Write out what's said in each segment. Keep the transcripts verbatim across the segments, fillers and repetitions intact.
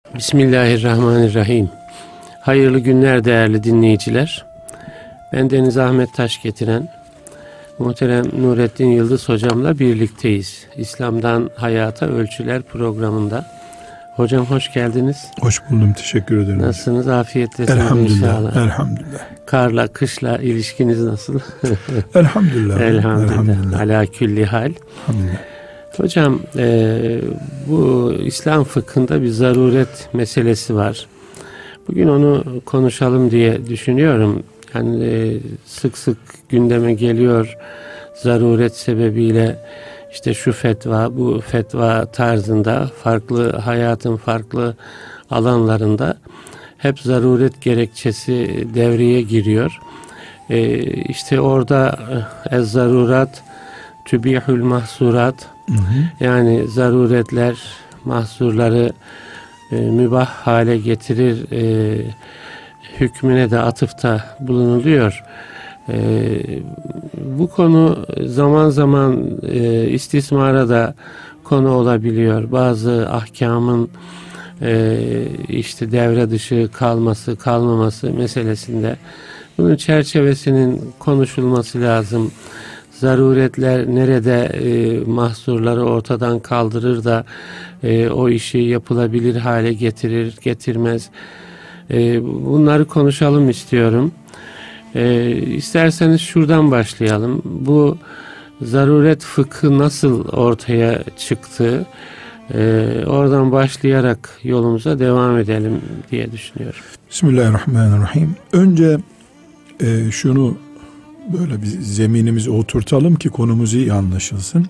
Bismillahirrahmanirrahim. Hayırlı günler değerli dinleyiciler. Ben Deniz Ahmet Taş getiren muhterem Nurettin Yıldız hocamla birlikteyiz. İslam'dan Hayata Ölçüler programında. Hocam hoş geldiniz. Hoş buldum, teşekkür ederim. Nasılsınız? Afiyettesiniz elhamdülillah, inşallah. Elhamdülillah. Karla, kışla ilişkiniz nasıl? Elhamdülillah. Elhamdülillah. Elhamdülillah. Ala külli hal. Elhamdülillah. Hocam e, bu İslam fıkhında bir zaruret meselesi var. Bugün onu konuşalım diye düşünüyorum. Yani e, sık sık gündeme geliyor zaruret sebebiyle işte şu fetva, bu fetva tarzında farklı hayatın farklı alanlarında hep zaruret gerekçesi devreye giriyor. E, işte orada ez zarurat tübihül mahsurat, hı hı. Yani zaruretler mahsurları e, mübah hale getirir e, hükmüne de atıfta bulunuluyor. E, bu konu zaman zaman e, istismara da konu olabiliyor. Bazı ahkamın e, işte devre dışı kalması, kalmaması meselesinde bunun çerçevesinin konuşulması lazım. Zaruretler nerede e, mahsurları ortadan kaldırır da e, o işi yapılabilir hale getirir, getirmez. E, bunları konuşalım istiyorum. E, isterseniz şuradan başlayalım. Bu zaruret fıkhı nasıl ortaya çıktı? E, oradan başlayarak yolumuza devam edelim diye düşünüyorum. Bismillahirrahmanirrahim. Önce e, şunu böyle bir zeminimizi oturtalım ki konumuz iyi anlaşılsın.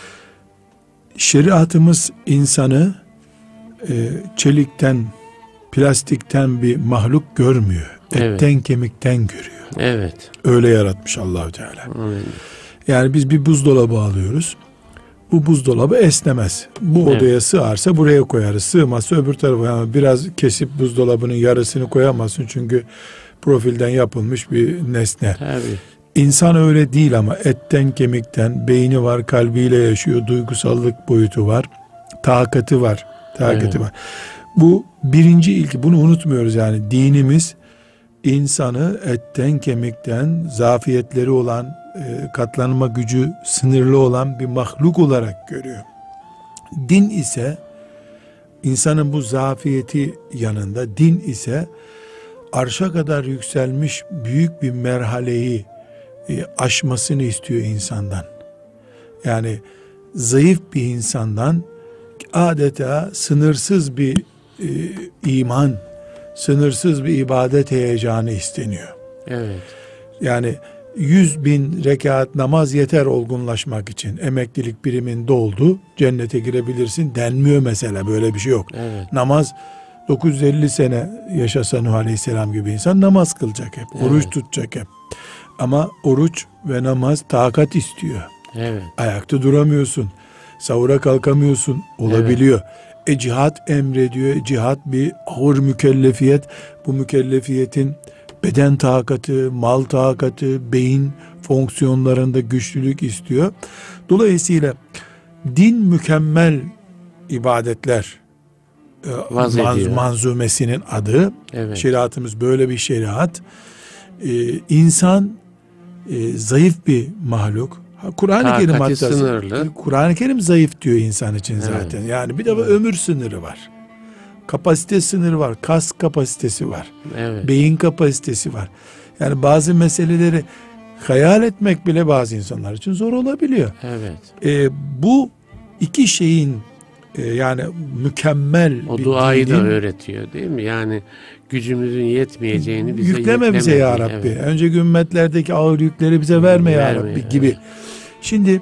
Şeriatımız insanı e, çelikten, plastikten bir mahluk görmüyor. Evet. Etten, kemikten görüyor. Evet. Öyle yaratmış Allah-u Teala. Amin. Yani biz bir buzdolabı alıyoruz. Bu buzdolabı esnemez. Bu Evet. Odaya sığarsa buraya koyarız. Sığmazsa öbür tarafa. Yani biraz kesip buzdolabının yarısını koyamazsın. Çünkü profilden yapılmış bir nesne. Tabii. İnsan öyle değil ama etten kemikten, beyni var, kalbiyle yaşıyor, duygusallık boyutu var, takati var, takati Evet. var. Bu birinci ilki, bunu unutmuyoruz yani. Dinimiz insanı etten kemikten, zafiyetleri olan, katlanma gücü sınırlı olan bir mahluk olarak görüyor. Din ise insanın bu zafiyeti yanında, din ise arşa kadar yükselmiş büyük bir merhaleyi aşmasını istiyor insandan. Yani zayıf bir insandan adeta sınırsız bir e, iman, sınırsız bir ibadet heyecanı isteniyor. Evet. Yani yüz bin rekat namaz yeter olgunlaşmak için. Emeklilik birimin doldu, cennete girebilirsin denmiyor mesela, böyle bir şey yok. Evet. Namaz dokuz yüz elli sene yaşasa Nuh Aleyhisselam gibi insan namaz kılacak hep, Evet. oruç tutacak hep. Ama oruç ve namaz takat istiyor. Evet. Ayakta duramıyorsun. Sahura kalkamıyorsun. Olabiliyor. Evet. E cihat emrediyor. Cihat bir ağır mükellefiyet. Bu mükellefiyetin beden takatı, mal takatı, beyin fonksiyonlarında güçlülük istiyor. Dolayısıyla din mükemmel ibadetler Vaz manz- ediyor. manzumesinin adı. Evet. Şeriatımız böyle bir şeriat. Ee, insan e, zayıf bir mahluk. Kur'an-ı Kerim hatta sınırlı. Kur'an-ı Kerim zayıf diyor insan için zaten. Evet. Yani bir de evet. ömür sınırı var. Kapasite sınırı var. Kas kapasitesi var. Evet. Beyin kapasitesi var. Yani bazı meseleleri hayal etmek bile bazı insanlar için zor olabiliyor. Evet. Ee, bu iki şeyin e, yani mükemmel O bir duayı dinin, da öğretiyor değil mi? Yani gücümüzün yetmeyeceğini bize yükleme bize ya yüklemedi. Rabbi. Evet. Önceki ümmetlerdeki ağır yükleri bize verme ya Verme, Rabbi gibi. evet. Şimdi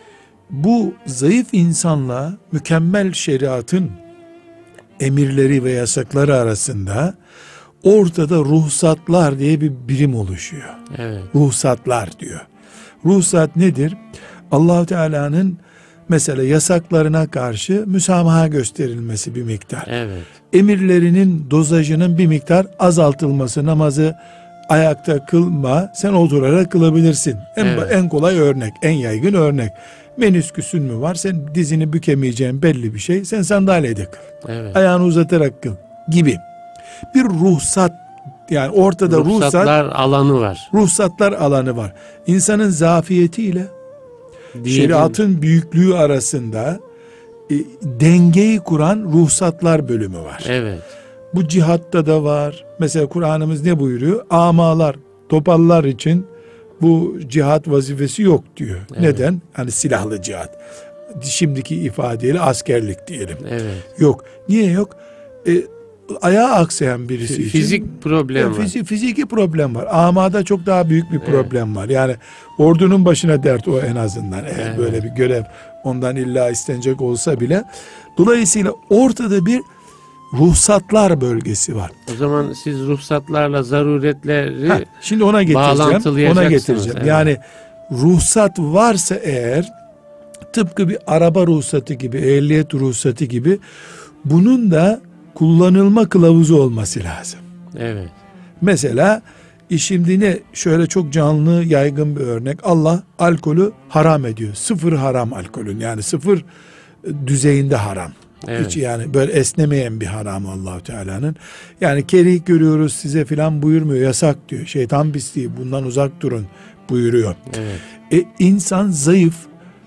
bu zayıf insanla mükemmel şeriatın emirleri ve yasakları arasında ortada ruhsatlar diye bir birim oluşuyor. Evet. Ruhsatlar diyor. Ruhsat nedir? Allah-u Teala'nın mesela yasaklarına karşı müsamaha gösterilmesi bir miktar. Evet. Emirlerinin dozajının bir miktar azaltılması, namazı ayakta kılma, sen oturarak kılabilirsin. En, Evet. en kolay örnek, en yaygın örnek. Menisküsün mü var? Sen dizini bükemeyeceğin belli bir şey. Sen sandalyede kıl. Evet. Ayağını uzatarak kıl. gibi bir ruhsat, yani ortada ruhsatlar ruhsat, alanı var. ruhsatlar alanı var. İnsanın zafiyetiyle Dinin- şeriatın büyüklüğü arasında e, dengeyi kuran ruhsatlar bölümü var. Evet. Bu cihatta da var. Mesela Kur'an'ımız ne buyuruyor? Amalar, topallar için bu cihat vazifesi yok diyor. Evet. Neden? Hani silahlı cihat. Şimdiki ifadeyle askerlik diyelim. Evet. Yok. Niye yok? E, ayağı aksayan birisi için. Fizik problem E, var. fizi- fiziki problem var. Amada çok daha büyük bir Evet. problem var. Yani ordunun başına dert o en azından. Eğer Evet. böyle bir görev ondan illa istenecek olsa bile. Dolayısıyla ortada bir ruhsatlar bölgesi var. O zaman siz ruhsatlarla zaruretleri Heh, şimdi ona getireceğim. bağlantılayacaksınız, Ona getireceğim. evet. Yani ruhsat varsa eğer, tıpkı bir araba ruhsatı gibi, ehliyet ruhsatı gibi, bunun da kullanılma kılavuzu olması lazım. evet. Mesela e şimdi ne, şöyle çok canlı yaygın bir örnek, Allah alkolü haram ediyor. Sıfır haram alkolün, yani sıfır düzeyinde haram. Evet. Hiç yani böyle esnemeyen bir haram Allahu Teala'nın. Yani kerih görüyoruz size filan buyurmuyor, yasak diyor. Şeytan pisliği, bundan uzak durun buyuruyor. Evet. E insan zayıf,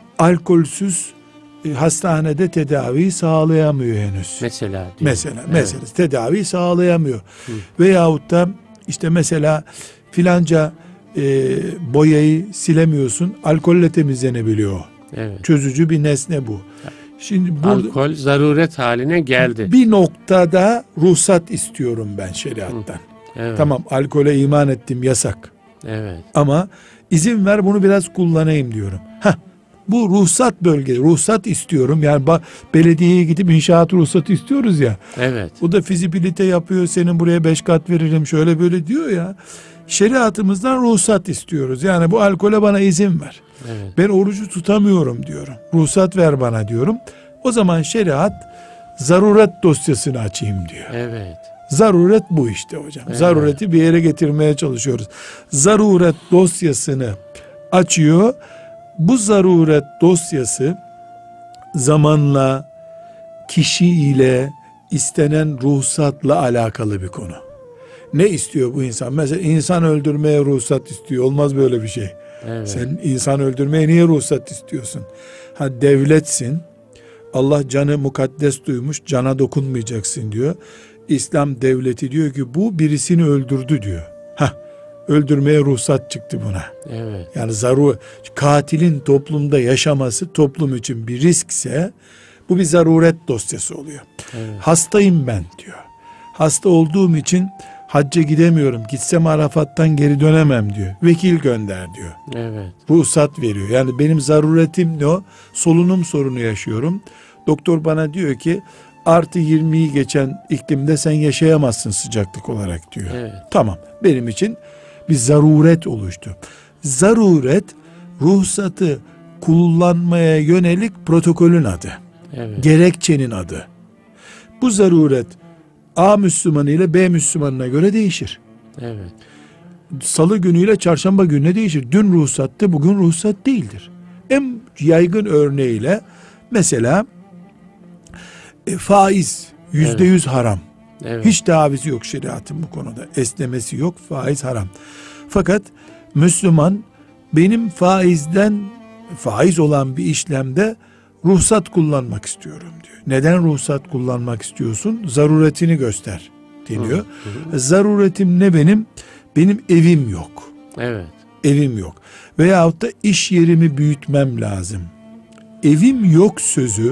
alkolsüz e, hastanede tedavi sağlayamıyor henüz. Mesela diyor. Mesela, Evet. mesela tedavi sağlayamıyor. Veyahut da işte mesela filanca e, boyayı silemiyorsun, alkolle temizlenebiliyor. Evet. Çözücü bir nesne bu. Şimdi burada Alkol zaruret haline geldi. bir noktada ruhsat istiyorum ben şeriattan. Evet. Tamam, alkole iman ettim, yasak. Evet. Ama izin ver bunu biraz kullanayım diyorum. Heh, bu ruhsat bölge, ruhsat istiyorum. Yani ba- belediyeye gidip inşaat ruhsatı istiyoruz ya. Evet. Bu da fizibilite yapıyor, senin buraya beş kat veririm şöyle böyle diyor ya. Şeriatımızdan ruhsat istiyoruz. Yani bu alkole bana izin ver. Evet. Ben orucu tutamıyorum diyorum. Ruhsat ver bana diyorum. O zaman şeriat zaruret dosyasını açayım diyor. Evet. Zaruret bu işte hocam. Evet. Zarureti bir yere getirmeye çalışıyoruz. Zaruret dosyasını açıyor. Bu zaruret dosyası zamanla, kişiyle, istenen ruhsatla alakalı bir konu. Ne istiyor bu insan? Mesela insan öldürmeye ruhsat istiyor. Olmaz böyle bir şey. Evet. Sen insan öldürmeye niye ruhsat istiyorsun? Ha, devletsin. Allah canı mukaddes duymuş, cana dokunmayacaksın diyor. İslam devleti diyor ki bu birisini öldürdü diyor. Hah, öldürmeye ruhsat çıktı buna. Evet. Yani zaru katilin toplumda yaşaması toplum için bir riskse bu bir zaruret dosyası oluyor. Evet. Hastayım ben diyor. Hasta olduğum için hacca gidemiyorum. Gitsem Arafat'tan geri dönemem diyor. Vekil gönder diyor. Evet. Ruhsat veriyor. Yani benim zaruretim ne o? Solunum sorunu yaşıyorum. Doktor bana diyor ki artı yirmiyi geçen iklimde sen yaşayamazsın sıcaklık olarak diyor. Evet. Tamam. Benim için bir zaruret oluştu. Zaruret ruhsatı kullanmaya yönelik protokolün adı. Evet. Gerekçenin adı. Bu zaruret A Müslümanı ile B Müslümanına göre değişir. Evet. Salı günüyle çarşamba gününe değişir. Dün ruhsattı, bugün ruhsat değildir. En yaygın örneğiyle mesela e, faiz yüzde yüz haram. Evet. Hiç tavizi yok şeriatın bu konuda. Esnemesi yok, faiz haram. Fakat Müslüman benim faizden, faiz olan bir işlemde ruhsat kullanmak istiyorum diyor. Neden ruhsat kullanmak istiyorsun? Zaruretini göster deniyor. Hı hı. Zaruretim ne benim? Benim evim yok. Evet. Evim yok. Veyahut da iş yerimi büyütmem lazım. Evim yok sözü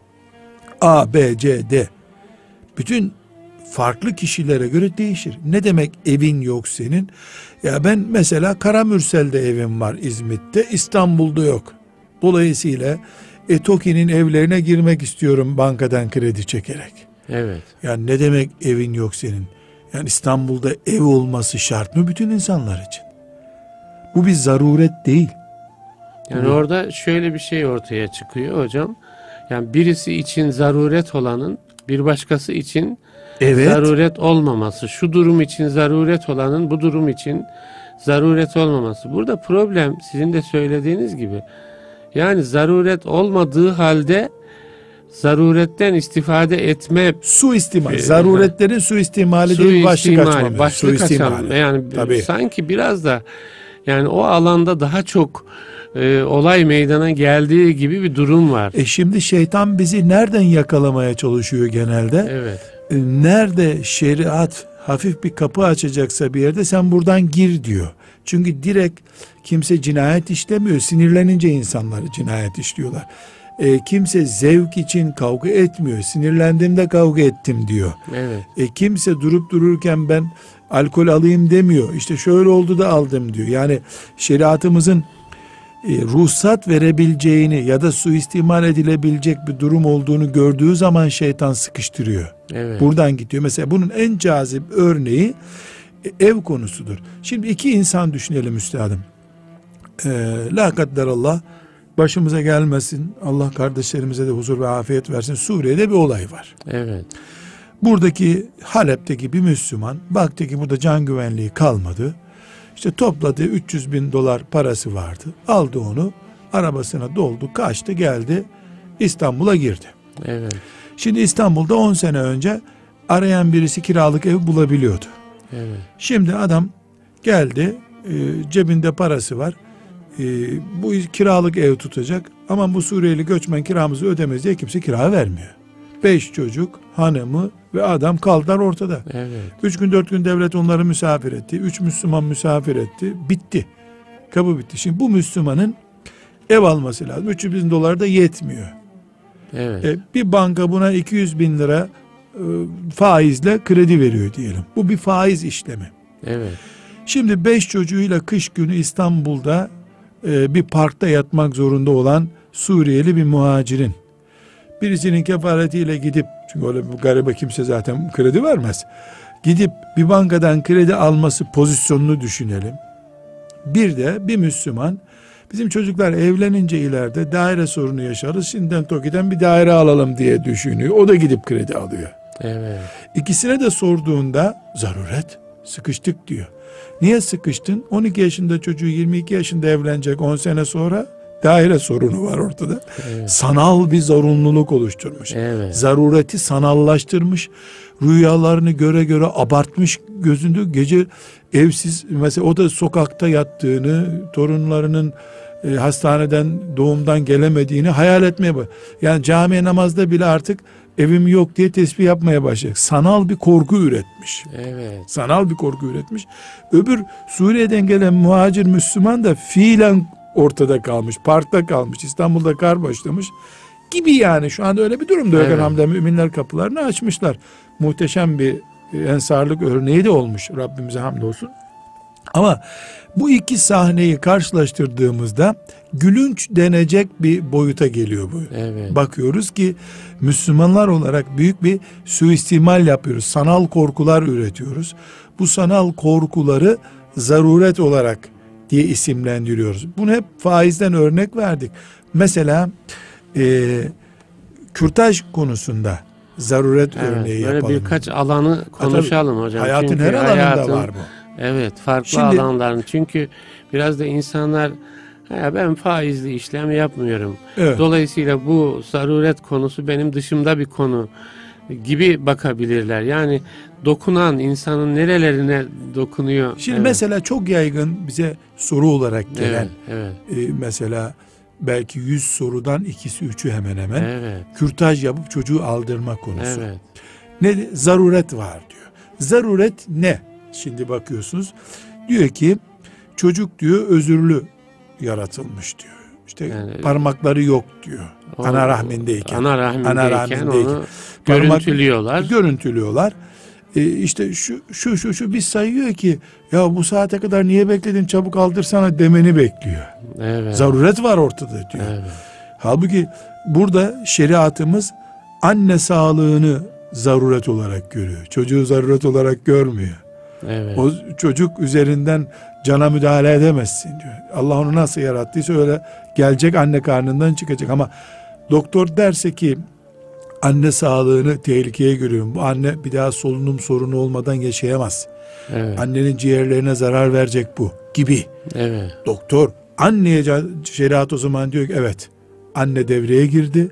A, B, C, D bütün farklı kişilere göre değişir. Ne demek evin yok senin? Ya ben mesela Karamürsel'de evim var İzmit'te, İstanbul'da yok. Dolayısıyla e, TOKİ'nin evlerine girmek istiyorum bankadan kredi çekerek. Evet. Yani ne demek evin yok senin? Yani İstanbul'da ev olması şart mı bütün insanlar için? Bu bir zaruret değil. Yani Bu- orada şöyle bir şey ortaya çıkıyor hocam. Yani birisi için zaruret olanın bir başkası için Evet. zaruret olmaması. Şu durum için zaruret olanın bu durum için zaruret olmaması. Burada problem sizin de söylediğiniz gibi. Yani zaruret olmadığı halde zaruretten istifade etme, Suistimal, Ee, zaruretlerin suistimali diye bir başlık suistimali, açmamız. başlık Suistimali. açalım. Yani Tabii. sanki biraz da yani o alanda daha çok e, olay meydana geldiği gibi bir durum var. E şimdi şeytan bizi nereden yakalamaya çalışıyor genelde? Evet. E, nerede şeriat hafif bir kapı açacaksa bir yerde sen buradan gir diyor. Çünkü direkt kimse cinayet işlemiyor. Sinirlenince insanlar cinayet işliyorlar. E, kimse zevk için kavga etmiyor. Sinirlendiğimde kavga ettim diyor. Evet. E, kimse durup dururken ben alkol alayım demiyor. İşte şöyle oldu da aldım diyor. Yani şeriatımızın e, ruhsat verebileceğini ya da suistimal edilebilecek bir durum olduğunu gördüğü zaman şeytan sıkıştırıyor. Evet. Buradan gidiyor. Mesela bunun en cazip örneği e, ev konusudur. Şimdi iki insan düşünelim üstadım. E, La kadderallah, başımıza gelmesin. Allah kardeşlerimize de huzur ve afiyet versin. Suriye'de bir olay var. Evet. Buradaki Halep'teki bir Müslüman baktı ki burada can güvenliği kalmadı. İşte topladığı üç yüz bin dolar parası vardı. Aldı onu, arabasına doldu, kaçtı, geldi, İstanbul'a girdi. Evet. Şimdi İstanbul'da on sene önce arayan birisi kiralık ev bulabiliyordu. Evet. Şimdi adam geldi, e, cebinde parası var. E, bu kiralık ev tutacak ama bu Suriyeli göçmen kiramızı ödemez diye kimse kira vermiyor. Beş çocuk, hanımı ve adam kaldılar ortada. Evet. Üç gün dört gün devlet onları misafir etti. Üç Müslüman misafir etti. Bitti. Kapı bitti. Şimdi bu Müslümanın ev alması lazım. üç yüz bin dolar da yetmiyor. Evet. E, bir banka buna iki yüz bin lira e, faizle kredi veriyor diyelim. Bu bir faiz işlemi. Evet. Şimdi beş çocuğuyla kış günü İstanbul'da e, bir parkta yatmak zorunda olan Suriyeli bir muhacirin birisinin kefaretiyle gidip, çünkü öyle bir garibe kimse zaten kredi vermez, gidip bir bankadan kredi alması pozisyonunu düşünelim. Bir de bir Müslüman, bizim çocuklar evlenince ileride daire sorunu yaşarız, şimdiden TOKİ'den bir daire alalım diye düşünüyor. O da gidip kredi alıyor. Evet. İkisine de sorduğunda zaruret, sıkıştık diyor. Niye sıkıştın? on iki yaşında çocuğu yirmi iki yaşında evlenecek, on sene sonra daire sorunu var ortada. Evet. Sanal bir zorunluluk oluşturmuş. Evet. Zarureti sanallaştırmış. Rüyalarını göre göre abartmış, gözünde gece evsiz, mesela o da sokakta yattığını, torunlarının e, hastaneden doğumdan gelemediğini hayal etmeye başladı. Yani camiye namazda bile artık evim yok diye tesbih yapmaya başlayacak. Sanal bir korku üretmiş. Evet. Sanal bir korku üretmiş. Öbür Suriye'den gelen muhacir Müslüman da fiilen ortada kalmış, parkta kalmış, İstanbul'da kar başlamış gibi. Yani şu anda öyle bir durumda yok. Evet. Elhamdülillah müminler kapılarını açmışlar. Muhteşem bir ensarlık örneği de olmuş. Rabbimize hamdolsun. Ama bu iki sahneyi karşılaştırdığımızda gülünç denecek bir boyuta geliyor bu. Evet. Bakıyoruz ki Müslümanlar olarak büyük bir suistimal yapıyoruz. Sanal korkular üretiyoruz. Bu sanal korkuları zaruret olarak diye isimlendiriyoruz. Bunu hep faizden örnek verdik. Mesela e, kürtaj konusunda zaruret Evet, örneği böyle yapalım. birkaç alanı konuşalım hocam. Hayatın Çünkü her alanında hayatın- var bu. Evet, farklı Şimdi- alanların. Çünkü biraz da insanlar, "Ha, ben faizli işlem yapmıyorum. Evet. Dolayısıyla bu zaruret konusu benim dışımda bir konu" gibi bakabilirler. Yani dokunan, insanın nerelerine dokunuyor. Şimdi Evet. mesela çok yaygın bize soru olarak gelen, Evet, evet, e, mesela belki yüz sorudan ikisi üçü hemen hemen evet, kürtaj yapıp çocuğu aldırma konusu. evet, Ne zaruret var diyor. Zaruret ne? Şimdi bakıyorsunuz. Diyor ki çocuk diyor özürlü yaratılmış diyor. İşte Yani- parmakları yok diyor. O- ana rahmindeyken. ana rahmindeyken, Ana rahmindeyken. onu Parmak- görüntülüyorlar. Görüntülüyorlar. E işte şu şu şu şu bir sayıyor ki ya bu saate kadar niye bekledin, çabuk aldırsana demeni bekliyor. Evet, Zaruret var ortada diyor. evet, Halbuki burada şeriatımız anne sağlığını zaruret olarak görüyor. Çocuğu zaruret olarak görmüyor. evet. O çocuk üzerinden cana müdahale edemezsin diyor. Allah onu nasıl yarattıysa öyle gelecek, anne karnından çıkacak. Ama doktor derse ki anne sağlığını tehlikeye görüyorum, bu anne bir daha solunum sorunu olmadan yaşayamaz, Evet, annenin ciğerlerine zarar verecek bu gibi. evet, Doktor anneye, şeriat o zaman diyor ki evet, anne devreye girdi,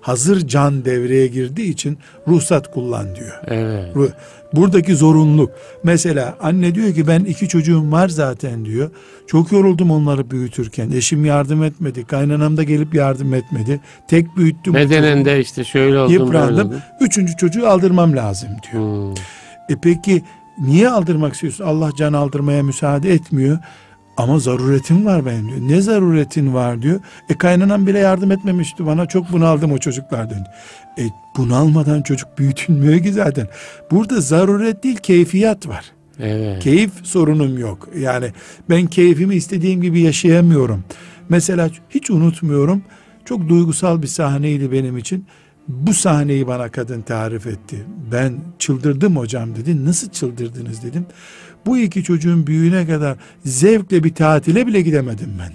hazır can devreye girdiği için ruhsat kullan diyor. Evet. Buradaki zorunluluk. Mesela anne diyor ki ben iki çocuğum var zaten diyor. Çok yoruldum onları büyütürken. Eşim yardım etmedi. Kaynanam da gelip yardım etmedi. Tek büyüttüm. Bedenen de işte şöyle oldum. Yıprandım. Üçüncü çocuğu aldırmam lazım diyor. Hmm. E peki niye aldırmak istiyorsun? Allah can aldırmaya müsaade etmiyor. Ama zaruretim var benim diyor. Ne zaruretin var diyor. E kaynanam bile yardım etmemişti bana. Çok bunaldım o çocuklardan. E bunalmadan çocuk büyütülmüyor ki zaten. Burada zaruret değil, keyfiyat var. Evet. Keyif sorunum yok. Yani ben keyfimi istediğim gibi yaşayamıyorum. Mesela hiç unutmuyorum. Çok duygusal bir sahneydi benim için. Bu sahneyi bana kadın tarif etti. Ben çıldırdım hocam dedi. Nasıl çıldırdınız dedim. Bu iki çocuğun büyüğüne kadar zevkle bir tatile bile gidemedim ben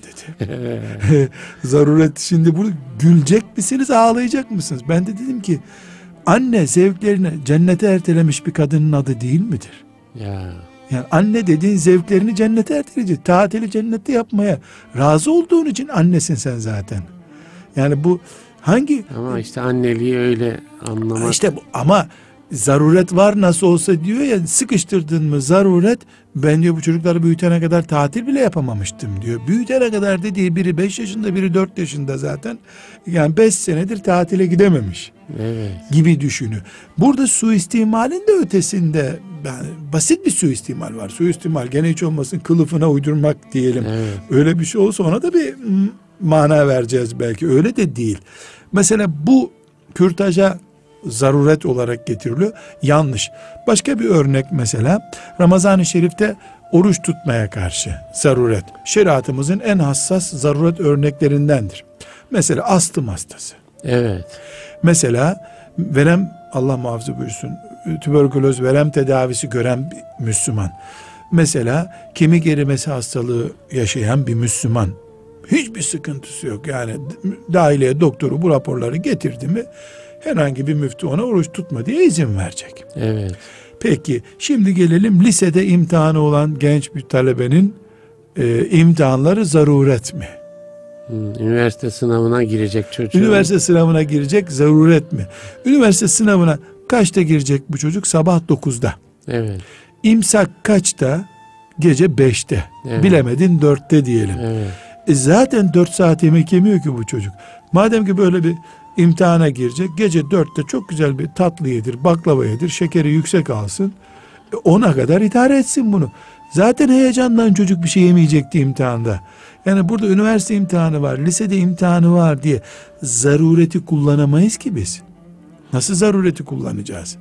dedi. Zaruret, şimdi burada gülecek misiniz, ağlayacak mısınız? Ben de dedim ki anne zevklerini cennete ertelemiş bir kadının adı değil midir? Ya. Yani anne dediğin zevklerini cennete erteleyecek. Tatili cennette yapmaya razı olduğun için annesin sen zaten. Yani bu hangi... Ama işte anneliği öyle anlamak. İşte bu, ama zaruret var nasıl olsa diyor ya, sıkıştırdın mı zaruret, ben diyor bu çocukları büyütene kadar tatil bile yapamamıştım diyor. Büyütene kadar dediği biri beş yaşında, biri dört yaşında zaten. Yani beş senedir tatile gidememiş. Evet. Gibi düşünüyor. Burada suistimalin de ötesinde yani basit bir suistimal var. Suistimal gene hiç olmasın kılıfına uydurmak diyelim. Evet. Öyle bir şey olsa ona da bir mana vereceğiz belki. Öyle de değil. Mesela bu kürtaja zaruret olarak getiriliyor. Yanlış. Başka bir örnek mesela Ramazan-ı Şerif'te oruç tutmaya karşı zaruret. Şeriatımızın en hassas zaruret örneklerindendir. Mesela astım hastası. Evet. Mesela verem, Allah muhafaza buyursun, tüberküloz verem tedavisi gören bir Müslüman. Mesela kemik erimesi hastalığı yaşayan bir Müslüman. Hiçbir sıkıntısı yok. Yani dahiliye doktoru bu raporları getirdi mi herhangi bir müftü ona oruç tutma diye izin verecek. Evet. Peki şimdi gelelim lisede imtihanı olan genç bir talebenin e, imtihanları zaruret mi? Hmm, üniversite sınavına girecek çocuğu. Üniversite sınavına girecek zaruret mi? Üniversite sınavına kaçta girecek bu çocuk? Sabah dokuzda. Evet. İmsak kaçta? Gece beşte. Evet. Bilemedin dörtte diyelim. Evet. E zaten dört saat yemek yemiyor ki bu çocuk. Madem ki böyle bir imtihana girecek, gece dörtte çok güzel bir tatlı yedir, baklava yedir, şekeri yüksek alsın. E ona kadar idare etsin bunu. Zaten heyecandan çocuk bir şey yemeyecekti imtihanda. Yani burada üniversite imtihanı var, lisede imtihanı var diye zarureti kullanamayız ki biz. Nasıl zarureti kullanacağız?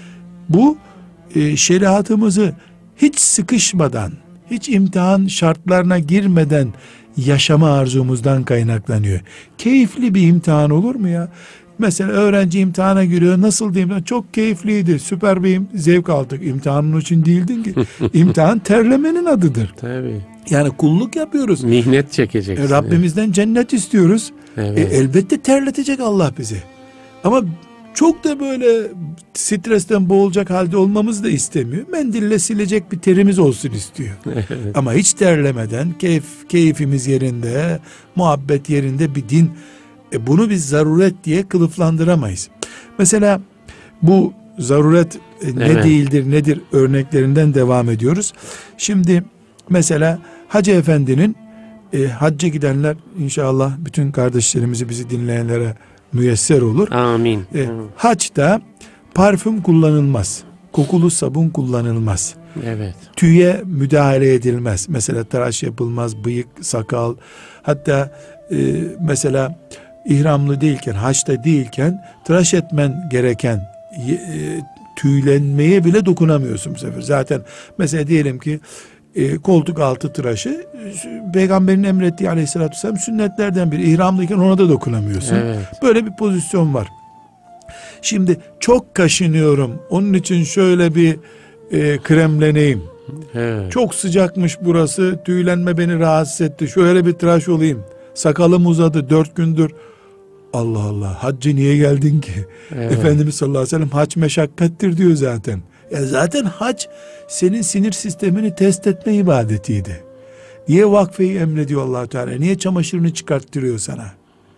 Bu e, şeriatımızı hiç sıkışmadan, hiç imtihan şartlarına girmeden yaşama arzumuzdan kaynaklanıyor. Keyifli bir imtihan olur mu ya? Mesela öğrenci imtihana giriyor. Nasıl diyeyim? Çok keyifliydi. Süper bir zevk aldık. İmtihanın için değildin ki. İmtihan terlemenin adıdır. Tabii. Yani kulluk yapıyoruz. Mihnet çekeceksin. E, Rabbimizden cennet istiyoruz. Evet. E, elbette terletecek Allah bizi. Ama çok da böyle stresten boğulacak halde olmamızı da istemiyor. Mendille silecek bir terimiz olsun istiyor. Evet. Ama hiç terlemeden keyif, keyfimiz yerinde, muhabbet yerinde bir din. E bunu biz zaruret diye kılıflandıramayız. Mesela bu zaruret e, ne Evet. değildir nedir örneklerinden devam ediyoruz. Şimdi mesela Hacı Efendi'nin e, hacca gidenler, inşallah bütün kardeşlerimizi, bizi dinleyenlere müyesser olur. Amin. E, Hı. haçta parfüm kullanılmaz. Kokulu sabun kullanılmaz. Evet. Tüye müdahale edilmez. Mesela tıraş yapılmaz, bıyık, sakal. Hatta e, mesela ihramlı değilken, haçta değilken tıraş etmen gereken e, tüylenmeye bile dokunamıyorsun bu sefer. Zaten mesela diyelim ki e, koltuk altı tıraşı Peygamberin emrettiği aleyhissalatü vesselam sünnetlerden biri. İhramlıyken ona da dokunamıyorsun. Evet. Böyle bir pozisyon var. Şimdi çok kaşınıyorum, onun için şöyle bir e, kremleneyim. Evet. Çok sıcakmış burası, tüylenme beni rahatsız etti, şöyle bir tıraş olayım. Sakalım uzadı dört gündür. Allah Allah, haccı niye geldin ki? Evet. Efendimiz sallallahu aleyhi ve sellem hac meşakkattir diyor zaten. Ya zaten hac senin sinir sistemini test etme ibadetiydi. Niye vakfeyi emrediyor Allah Teala? Niye çamaşırını çıkarttırıyor sana?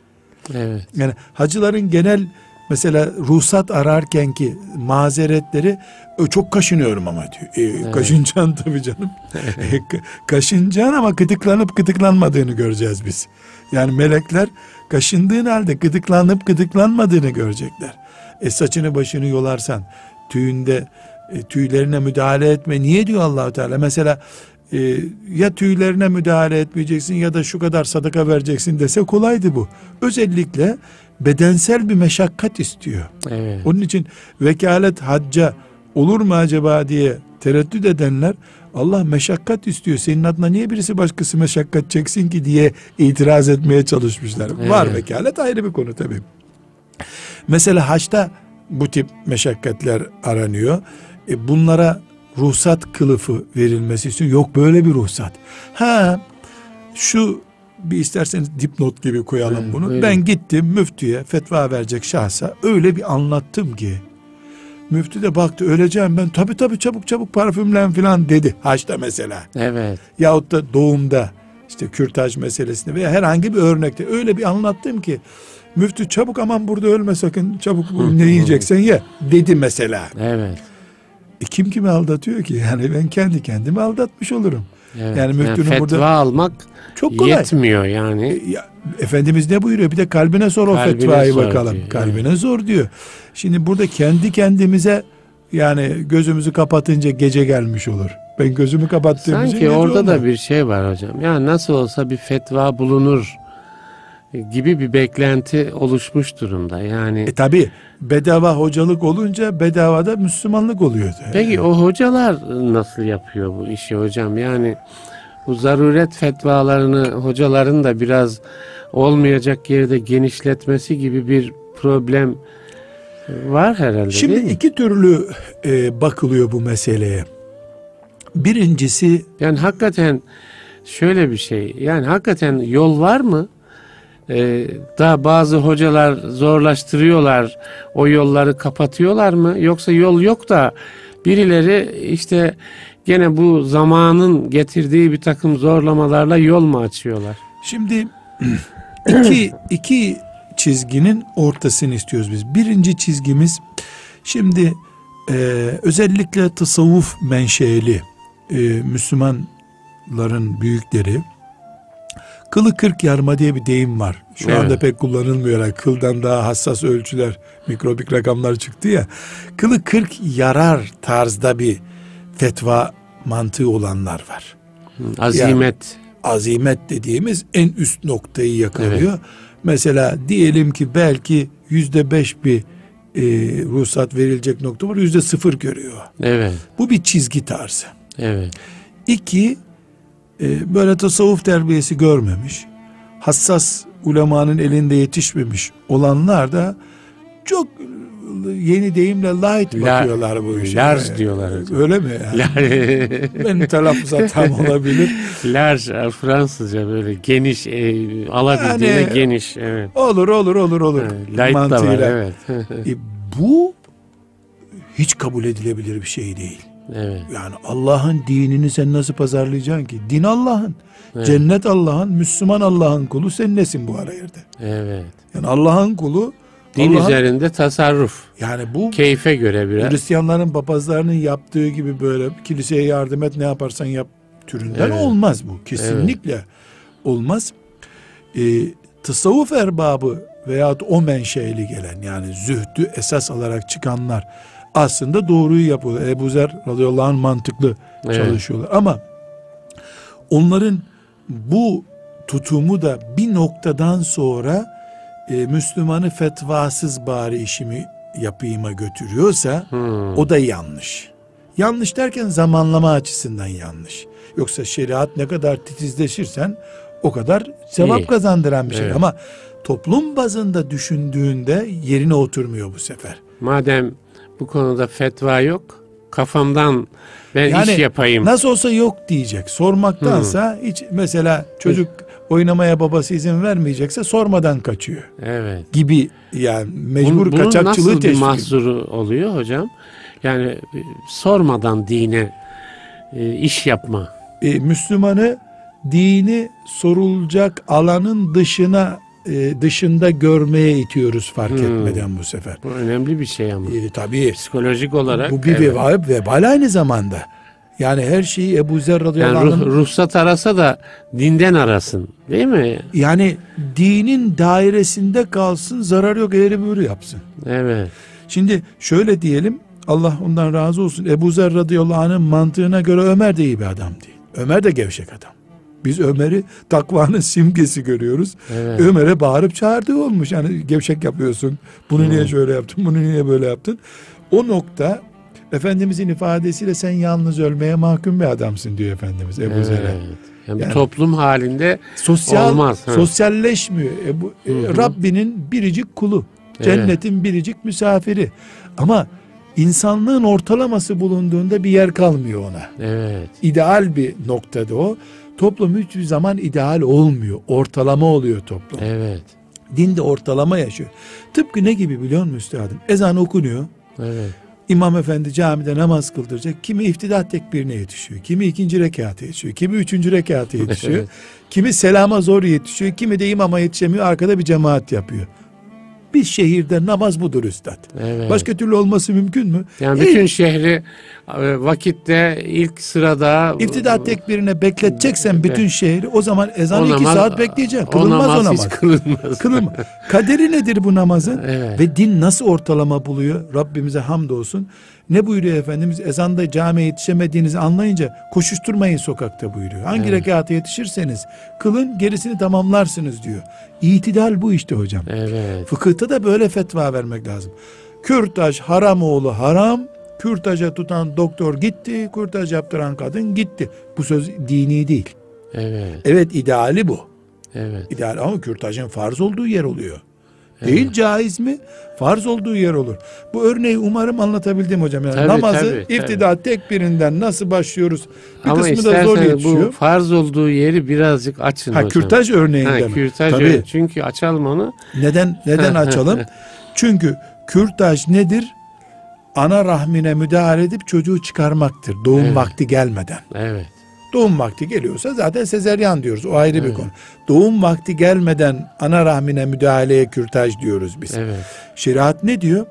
Evet. Yani hacıların genel mesela ruhsat ararkenki mazeretleri "Ö, çok kaşınıyorum ama" diyor. E, Evet. Kaşınacaksın tabii canım. E, ka- kaşınacaksın ama gıdıklanıp gıdıklanmadığını göreceğiz biz. Yani melekler kaşındığın halde gıdıklanıp gıdıklanmadığını görecekler. E saçını başını yolarsan tüyünde e, tüylerine müdahale etme. Niye diyor Allah-u Teala? Mesela e, ya tüylerine müdahale etmeyeceksin ya da şu kadar sadaka vereceksin dese kolaydı bu. Özellikle bedensel bir meşakkat istiyor. Evet. Onun için vekalet hacca olur mu acaba diye tereddüt edenler, Allah meşakkat istiyor, senin adına niye birisi başkası meşakkat çeksin ki diye itiraz etmeye çalışmışlar. Evet. Var vekalet, ayrı bir konu tabii. Mesela haçta bu tip meşakkatler aranıyor. E bunlara ruhsat kılıfı verilmesi istiyor. Yok böyle bir ruhsat. Ha şu bir isterseniz dipnot gibi koyalım Evet, bunu. buyurun. Ben gittim müftüye, fetva verecek şahsa öyle bir anlattım ki müftü de baktı, öleceğim ben, tabii tabii çabuk çabuk parfümlen filan dedi haçta mesela. Evet. Yahut da doğumda işte kürtaj meselesinde veya herhangi bir örnekte öyle bir anlattım ki müftü çabuk aman burada ölme sakın, çabuk ne yiyeceksen ye dedi mesela. Evet. E kim kimi aldatıyor ki? Yani ben kendi kendimi aldatmış olurum. Evet. Yani müftünün fetva burada almak çok kolay. yetmiyor yani. E, ya, Efendimiz ne buyuruyor? Bir de kalbine sor o Kalbine fetvayı sor bakalım. diyor, Kalbine sor diyor. Şimdi burada kendi kendimize yani gözümüzü kapatınca gece gelmiş olur. Ben gözümü kapattığım için Sanki gece orada olmaz. da bir şey var hocam. Ya nasıl olsa bir fetva bulunur gibi bir beklenti oluşmuş durumda. Yani E tabi bedava hocalık olunca bedavada Müslümanlık oluyor. peki o hocalar nasıl yapıyor bu işi hocam? Yani bu zaruret fetvalarını hocaların da biraz olmayacak yerde genişletmesi gibi bir problem var herhalde. Şimdi değil mi? iki türlü e, bakılıyor bu meseleye. Birincisi Yani hakikaten şöyle bir şey. Yani hakikaten yol var mı? Ee, daha bazı hocalar zorlaştırıyorlar. O yolları kapatıyorlar mı? Yoksa yol yok da birileri işte gene bu zamanın getirdiği bir takım zorlamalarla yol mu açıyorlar? şimdi iki, iki çizginin ortasını istiyoruz biz. Birinci çizgimiz şimdi e, özellikle tasavvuf menşeli e, Müslümanların büyükleri kılı kırk yarma diye bir deyim var. Şu Evet. anda pek kullanılmıyor. Yani kıldan daha hassas ölçüler, mikrobik rakamlar çıktı ya. Kılı kırk yarar tarzda bir fetva mantığı olanlar var. Azimet. Azimet dediğimiz en üst noktayı yakalıyor. Mesela diyelim ki belki yüzde beş bir e, ruhsat verilecek nokta var, yüzde sıfır görüyor. Evet. Bu bir çizgi tarzı. Evet. İki, e, böyle tasavvuf terbiyesi görmemiş, hassas ulemanın elinde yetişmemiş olanlar da çok yeni deyimle light La- bakıyorlar bu işe. large diyorlar hocam. Öyle mi? Yani? Benim telaffuz hatam olabilir. Large Fransızca böyle geniş, e, alabildiğine Yani- geniş. Evet. Olur olur olur olur. Evet, light da var. Mantığıyla. Evet. E, bu hiç kabul edilebilir bir şey değil. Evet. Yani Allah'ın dinini sen nasıl pazarlayacaksın ki? Din Allah'ın. Evet. Cennet Allah'ın, Müslüman Allah'ın kulu, sen nesin bu ara yerde? Evet. Yani Allah'ın kulu, Din Allah'ın- üzerinde tasarruf. yani bu Keyfe göre biraz. Hristiyanların, papazlarının yaptığı gibi böyle kiliseye yardım et, ne yaparsan yap türünden Evet. olmaz bu. Kesinlikle olmaz. Ee, tasavvuf erbabı veyahut o menşeli gelen, yani zühdü esas alarak çıkanlar aslında doğruyu yapıyorlar. Ebu Zer radıyallahu anh mantıklı Evet. çalışıyorlar. Ama onların bu tutumu da bir noktadan sonra e, Müslümanı fetvasız bari işimi yapayıma götürüyorsa Hmm. o da yanlış. Yanlış derken zamanlama açısından yanlış. Yoksa şeriat ne kadar titizleşirsen o kadar sevap İyi. kazandıran bir şey. Evet. Ama toplum bazında düşündüğünde yerine oturmuyor bu sefer. Madem bu konuda fetva yok, kafamdan ben Yani iş yapayım. Nasıl olsa yok diyecek. Sormaktansa hiç, mesela çocuk oynamaya babası izin vermeyecekse sormadan kaçıyor Evet. gibi, yani mecbur Bunun, bunun kaçakçılığı nasıl bir teşvik ediyor. mahsuru oluyor hocam? Yani e, sormadan dine e, iş yapma. E, Müslümanı dini sorulacak alanın dışına e, dışında görmeye itiyoruz fark Hmm. etmeden bu sefer. Bu önemli bir şey ama. E, tabii Psikolojik olarak. bu bir evet. vebal, vebal aynı zamanda. Yani her şeyi Ebu Zer radıyallahu Yani ruh, anh'ın ruhsat arasa da dinden arasın. Değil mi? yani dinin dairesinde kalsın, zarar yok, eğri büğrü yapsın. Evet. Şimdi şöyle diyelim, Allah ondan razı olsun, Ebu Zer radıyallahu anh'ın mantığına göre Ömer de iyi bir adam değil. Ömer de gevşek adam. Biz Ömer'i takvanın simgesi görüyoruz. Evet. Ömer'e bağırıp çağırdığı olmuş. Yani gevşek yapıyorsun. Bunu niye şöyle yaptın? Bunu niye böyle yaptın? O nokta, Efendimizin ifadesiyle sen yalnız ölmeye mahkum bir adamsın diyor Efendimiz Ebu Zer'e. Evet. Yani, Yani- bir toplum halinde Sosyal, olmaz. ha. sosyalleşmiyor. Ebu, e, Hı hı. Rabbinin biricik kulu. Evet. Cennetin biricik misafiri. Ama insanlığın ortalaması bulunduğunda bir yer kalmıyor ona. Evet. İdeal bir noktada o. Toplum hiçbir zaman ideal olmuyor. Ortalama oluyor toplum. Evet. Din de ortalama yaşıyor. Tıpkı ne gibi biliyor musun üstadım? Ezan okunuyor. Evet. İmam efendi camide namaz kıldıracak. Kimi iftidah tekbirine yetişiyor. Kimi ikinci rekata yetişiyor. Kimi üçüncü rekata yetişiyor. Evet. Kimi selama zor yetişiyor. Kimi de imama yetişemiyor. Arkada bir cemaat yapıyor. Bir şehirde namaz budur üstad. Evet. Başka türlü olması mümkün mü? Yani İlk bütün şehri e, vakitte ilk sırada İftida tekbirine bekleteceksen bütün şehri, o zaman ezanı o iki namaz- saat bekleyeceksin. Kılınmaz o namaz. hiç kılınmaz. Kılınma. Kaderi nedir bu namazın? Evet. Ve din nasıl ortalama buluyor? Rabbimize hamdolsun. Ne buyuruyor Efendimiz? Ezanda camiye yetişemediğinizi anlayınca koşuşturmayın sokakta buyuruyor. Hangi Evet. rekata yetişirseniz kılın, gerisini tamamlarsınız diyor. İtidal bu işte hocam. Evet. Fıkıhta da böyle fetva vermek lazım. Kürtaj haram oğlu haram. Kürtaja tutan doktor gitti. Kürtaj yaptıran kadın gitti. Bu söz dini değil. Evet. Evet, ideali bu. Evet. İdeal, ama kürtajın farz olduğu yer oluyor. Değil caiz mi? Farz olduğu yer olur. Bu örneği umarım anlatabildim hocam. Yani Tabii, namazı tabii, tabii. iftida tekbirinden nasıl başlıyoruz? Bir Ama kısmı da zor isterseniz yetişiyor. bu farz olduğu yeri birazcık açın Ha, hocam. kürtaj örneğinde Ha, mi? kürtaj Tabii. öyle. Çünkü açalım onu. Neden neden açalım? Çünkü kürtaj nedir? Ana rahmine müdahale edip çocuğu çıkarmaktır. Doğum Evet. vakti gelmeden. Evet. Doğum vakti geliyorsa zaten sezeryan diyoruz. O ayrı bir Evet. konu. Doğum vakti gelmeden ana rahmine müdahaleye kürtaj diyoruz biz. Evet. Şeriat ne diyor?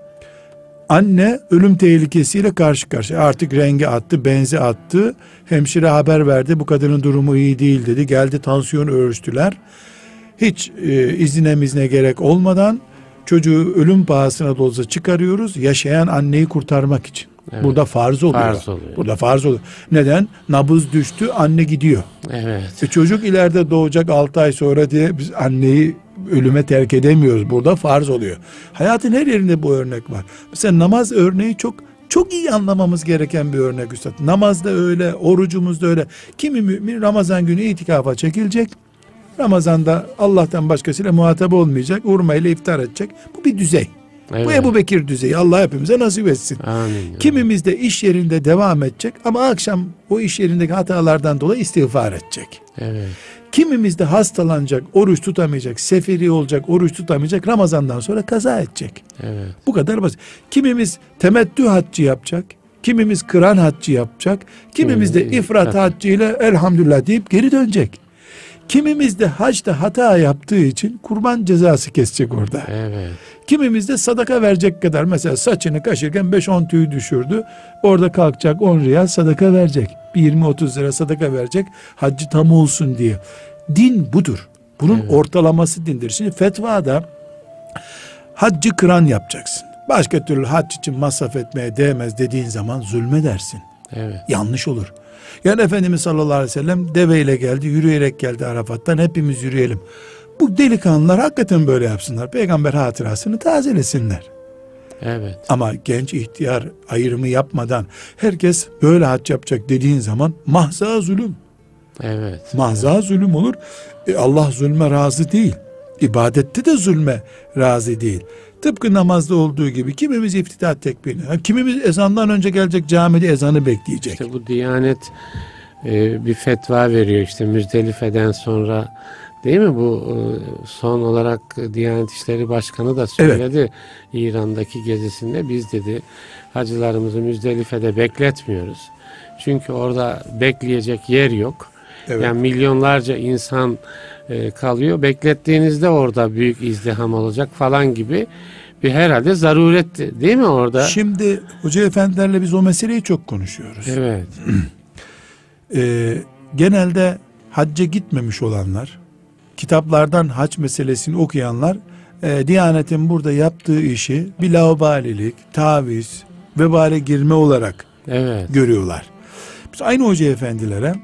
Anne ölüm tehlikesiyle karşı karşıya. Artık rengi attı, benzi attı. Hemşire haber verdi. Bu kadının durumu iyi değil dedi. Geldi, tansiyon ölçtüler. Hiç e, izine mizne gerek olmadan çocuğu ölüm pahasına da olsa çıkarıyoruz. Yaşayan anneyi kurtarmak için. Evet. Burada farz oluyor. Farz oluyor. Burada farz oluyor. Neden? Nabız düştü, anne gidiyor. Evet. E çocuk ileride doğacak altı ay sonra diye biz anneyi ölüme terk edemiyoruz. Burada farz oluyor. Hayatın her yerinde bu örnek var. Mesela namaz örneği çok çok iyi anlamamız gereken bir örnek üstad. Namazda öyle, orucumuzda öyle. Kimi mümin Ramazan günü itikafa çekilecek. Ramazan'da Allah'tan başkasıyla muhatap olmayacak. Hurma ile iftar edecek. Bu bir düzey. Evet. Bu Ebu Bekir düzeyi. Allah hepimize nasip etsin. Amin. Kimimiz de iş yerinde devam edecek ama akşam o iş yerindeki hatalardan dolayı istiğfar edecek. Evet. Kimimiz de hastalanacak, oruç tutamayacak, seferi olacak, oruç tutamayacak, Ramazan'dan sonra kaza edecek. Evet. Bu kadar basit. Kimimiz temettü haccı yapacak, kimimiz kıran haccı yapacak, kimimiz de Kimimiz ifrat ifrat. haccı ile elhamdülillah deyip geri dönecek. Kimimiz de haçta hata yaptığı için kurban cezası kesecek orada. Evet. Kimimiz de sadaka verecek kadar, mesela saçını kaşırken beş on tüy düşürdü. Orada kalkacak on riyal sadaka verecek. Bir yirmi otuz lira sadaka verecek. Haccı tam olsun diye. Din budur. Bunun Evet. ortalaması dindir. Şimdi fetvada haccı kıran yapacaksın. Başka türlü hac için masraf etmeye değmez dediğin zaman zulmedersin. Evet. Yanlış olur. Yani Efendimiz sallallahu aleyhi ve sellem deveyle geldi, yürüyerek geldi Arafat'tan, hepimiz yürüyelim. Bu delikanlılar hakikaten böyle yapsınlar. Peygamber hatırasını tazelesinler. Evet. Ama genç ihtiyar ayrımı yapmadan herkes böyle hac yapacak dediğin zaman mahza zulüm. Evet. Mahza zulüm olur. E Allah zulme razı değil. İbadette de zulme razı değil. Tıpkı namazda olduğu gibi kimimiz iftitah tekbirini, kimimiz ezandan önce gelecek, camide ezanı bekleyecek. İşte bu Diyanet e, bir fetva veriyor işte Müzdelife'den sonra, değil mi? Bu e, son olarak Diyanet İşleri Başkanı da söyledi İran'daki gezisinde. Biz dedi hacılarımızı Müzdelife'de bekletmiyoruz. Çünkü orada bekleyecek yer yok. Evet. Yani milyonlarca insan e, kalıyor. Beklettiğinizde orada büyük izdiham olacak falan gibi bir herhalde zaruret değil mi orada? Şimdi hoca efendilerle biz o meseleyi çok konuşuyoruz. Evet. Ee, genelde hacca gitmemiş olanlar, kitaplardan hac meselesini okuyanlar, e, Diyanet'in burada yaptığı işi bir laubalilik, taviz, vebale girme olarak Evet. görüyorlar. Biz aynı hoca efendilere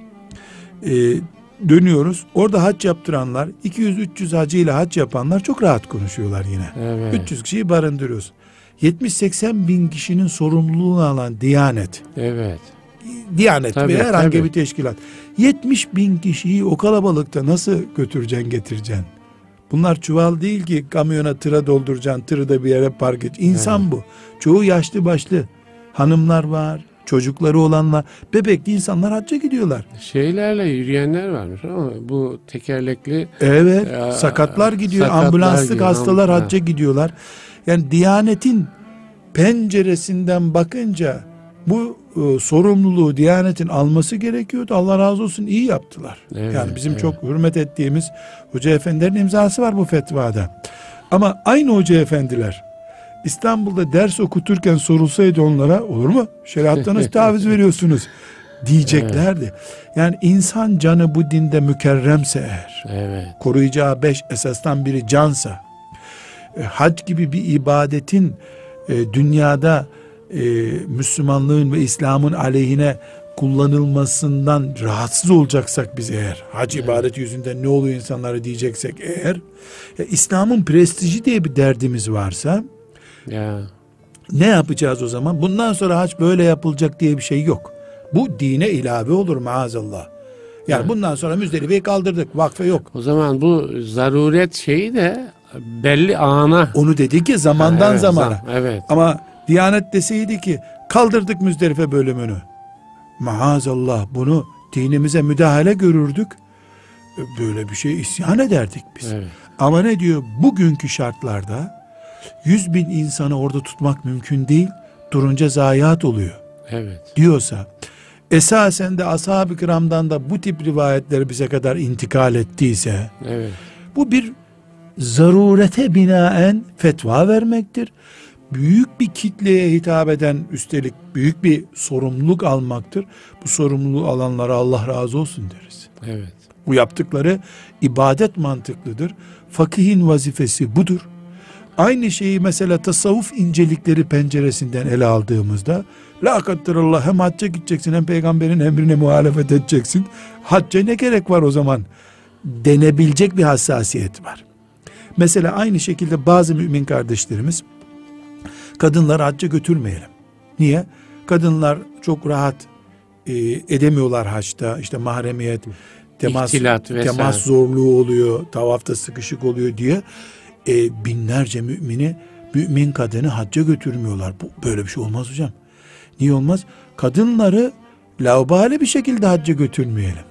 e, dönüyoruz. Orada hac yaptıranlar, iki yüz üç yüz hacıyla hac yapanlar çok rahat konuşuyorlar yine. Evet. üç yüz kişiyi barındırıyoruz. yetmiş seksen bin kişinin sorumluluğunu alan Diyanet, Evet. Diyanet Tabii, veya herhangi tabii. bir teşkilat, yetmiş bin kişiyi o kalabalıkta nasıl götüreceksin, getireceksin? Bunlar çuval değil ki kamyona, tıra dolduracaksın, tırı da bir yere park et. İnsan Evet. bu. Çoğu yaşlı başlı. Hanımlar var, çocukları olanlar, bebekli insanlar hacca gidiyorlar. Şeylerle yürüyenler varmış ama bu tekerlekli Evet, Ya, sakatlar gidiyor, sakatlar ambulanslık gidiyor, hastalar am- hacca gidiyorlar. Yani Diyanet'in penceresinden bakınca bu e, sorumluluğu Diyanet'in alması gerekiyordu. Allah razı olsun, iyi yaptılar. Evet, yani bizim evet. çok hürmet ettiğimiz hoca efendilerin imzası var bu fetvada. Ama aynı hoca efendiler İstanbul'da ders okuturken sorulsaydı onlara, olur mu? Şeriattan nasıl taviz veriyorsunuz diyeceklerdi. Yani insan canı bu dinde mükerremse eğer, Evet. koruyacağı beş esastan biri cansa, e, hac gibi bir ibadetin e, dünyada e, Müslümanlığın ve İslam'ın aleyhine kullanılmasından rahatsız olacaksak biz eğer, hac Evet. ibadeti yüzünden ne oluyor insanlara diyeceksek eğer, e, İslam'ın prestiji diye bir derdimiz varsa, Ya. ne yapacağız o zaman? Bundan sonra hac böyle yapılacak diye bir şey yok. Bu dine ilave olur maazallah. Yani Evet. bundan sonra Müzdelife'yi kaldırdık, vakfe yok. O zaman bu zaruret şeyi de belli ana. Onu dedi ki zamandan Ha, evet, zamana. zam- Evet. Ama Diyanet deseydi ki kaldırdık Müzdelife bölümünü, maazallah bunu dinimize müdahale görürdük. Böyle bir şey isyan ederdik biz. Evet. Ama ne diyor? Bugünkü şartlarda yüz bin insanı orada tutmak mümkün değil. Durunca zayiat oluyor Evet. diyorsa, esasen de ashab-ı kiramdan da bu tip rivayetler bize kadar intikal ettiyse, Evet. bu bir zarurete binaen fetva vermektir. Büyük bir kitleye hitap eden, üstelik büyük bir sorumluluk almaktır. Bu sorumluluğu alanlara Allah razı olsun deriz. Evet. Bu yaptıkları ibadet mantıklıdır. Fakihin vazifesi budur. Aynı şeyi mesela tasavvuf incelikleri penceresinden ele aldığımızda, la kadderallah, hem hacca gideceksin hem peygamberin emrine muhalefet edeceksin. Hacca ne gerek var o zaman denebilecek bir hassasiyet var. Mesela aynı şekilde bazı mümin kardeşlerimiz, kadınları hacca götürmeyelim. Niye? Kadınlar çok rahat e, edemiyorlar haçta. İşte mahremiyet, temas, İhtilat vesaire. temas zorluğu oluyor, tavafta sıkışık oluyor diye e, binlerce mümini, mümin kadını hacca götürmüyorlar. Bu, böyle bir şey olmaz hocam. Niye olmaz? Kadınları laubali bir şekilde hacca götürmeyelim.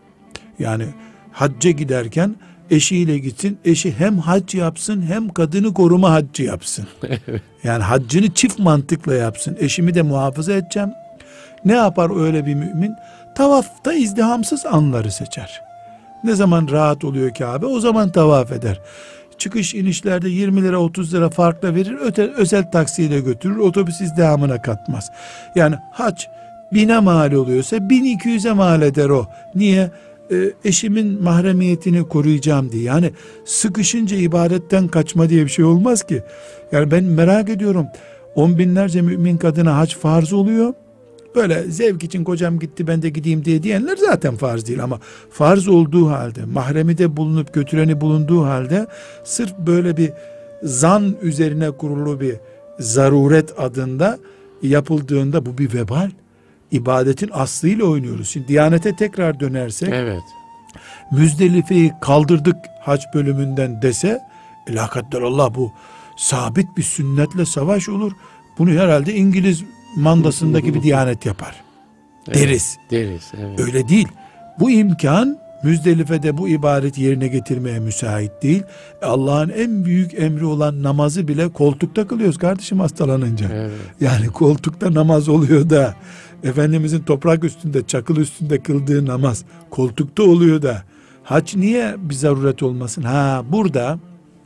Yani hacca giderken eşiyle gitsin, eşi hem hac yapsın hem kadını koruma haccı yapsın. Yani haccını çift mantıkla yapsın. Eşimi de muhafaza edeceğim. Ne yapar öyle bir mümin? Tavafta izdihamsız anları seçer. Ne zaman rahat oluyor Kabe, o zaman tavaf eder. Çıkış inişlerde yirmi lira otuz lira farkla verir, öte, özel taksiyle götürür, otobüs izdihamına katmaz. Yani hac bine mal oluyorsa bin iki yüze mal eder o. Niye? Ee, eşimin mahremiyetini koruyacağım diye. Yani sıkışınca ibadetten kaçma diye bir şey olmaz ki. Yani ben merak ediyorum, on binlerce mümin kadına hac farz oluyor. Böyle zevk için kocam gitti ben de gideyim diye diyenler zaten farz değil, ama farz olduğu halde, mahremi de bulunup götüreni bulunduğu halde, sırf böyle bir zan üzerine kurulu bir zaruret adında yapıldığında bu bir vebal. İbadetin aslıyla oynuyoruz. Şimdi Diyanete tekrar dönersek, Evet. Müzdelife'yi kaldırdık hac bölümünden dese, la kadderallah, bu sabit bir sünnetle savaş olur. Bunu herhalde İngiliz mandasındaki bir Diyanet yapar deriz. Evet, deriz. Evet. Öyle değil. Bu imkan Müzdelife'de bu ibadeti yerine getirmeye müsait değil. E Allah'ın en büyük emri olan namazı bile koltukta kılıyoruz kardeşim hastalanınca. Evet. Yani koltukta namaz oluyor da, Efendimizin toprak üstünde, çakıl üstünde kıldığı namaz koltukta oluyor da Hac niye bir zaruret olmasın? Ha, burada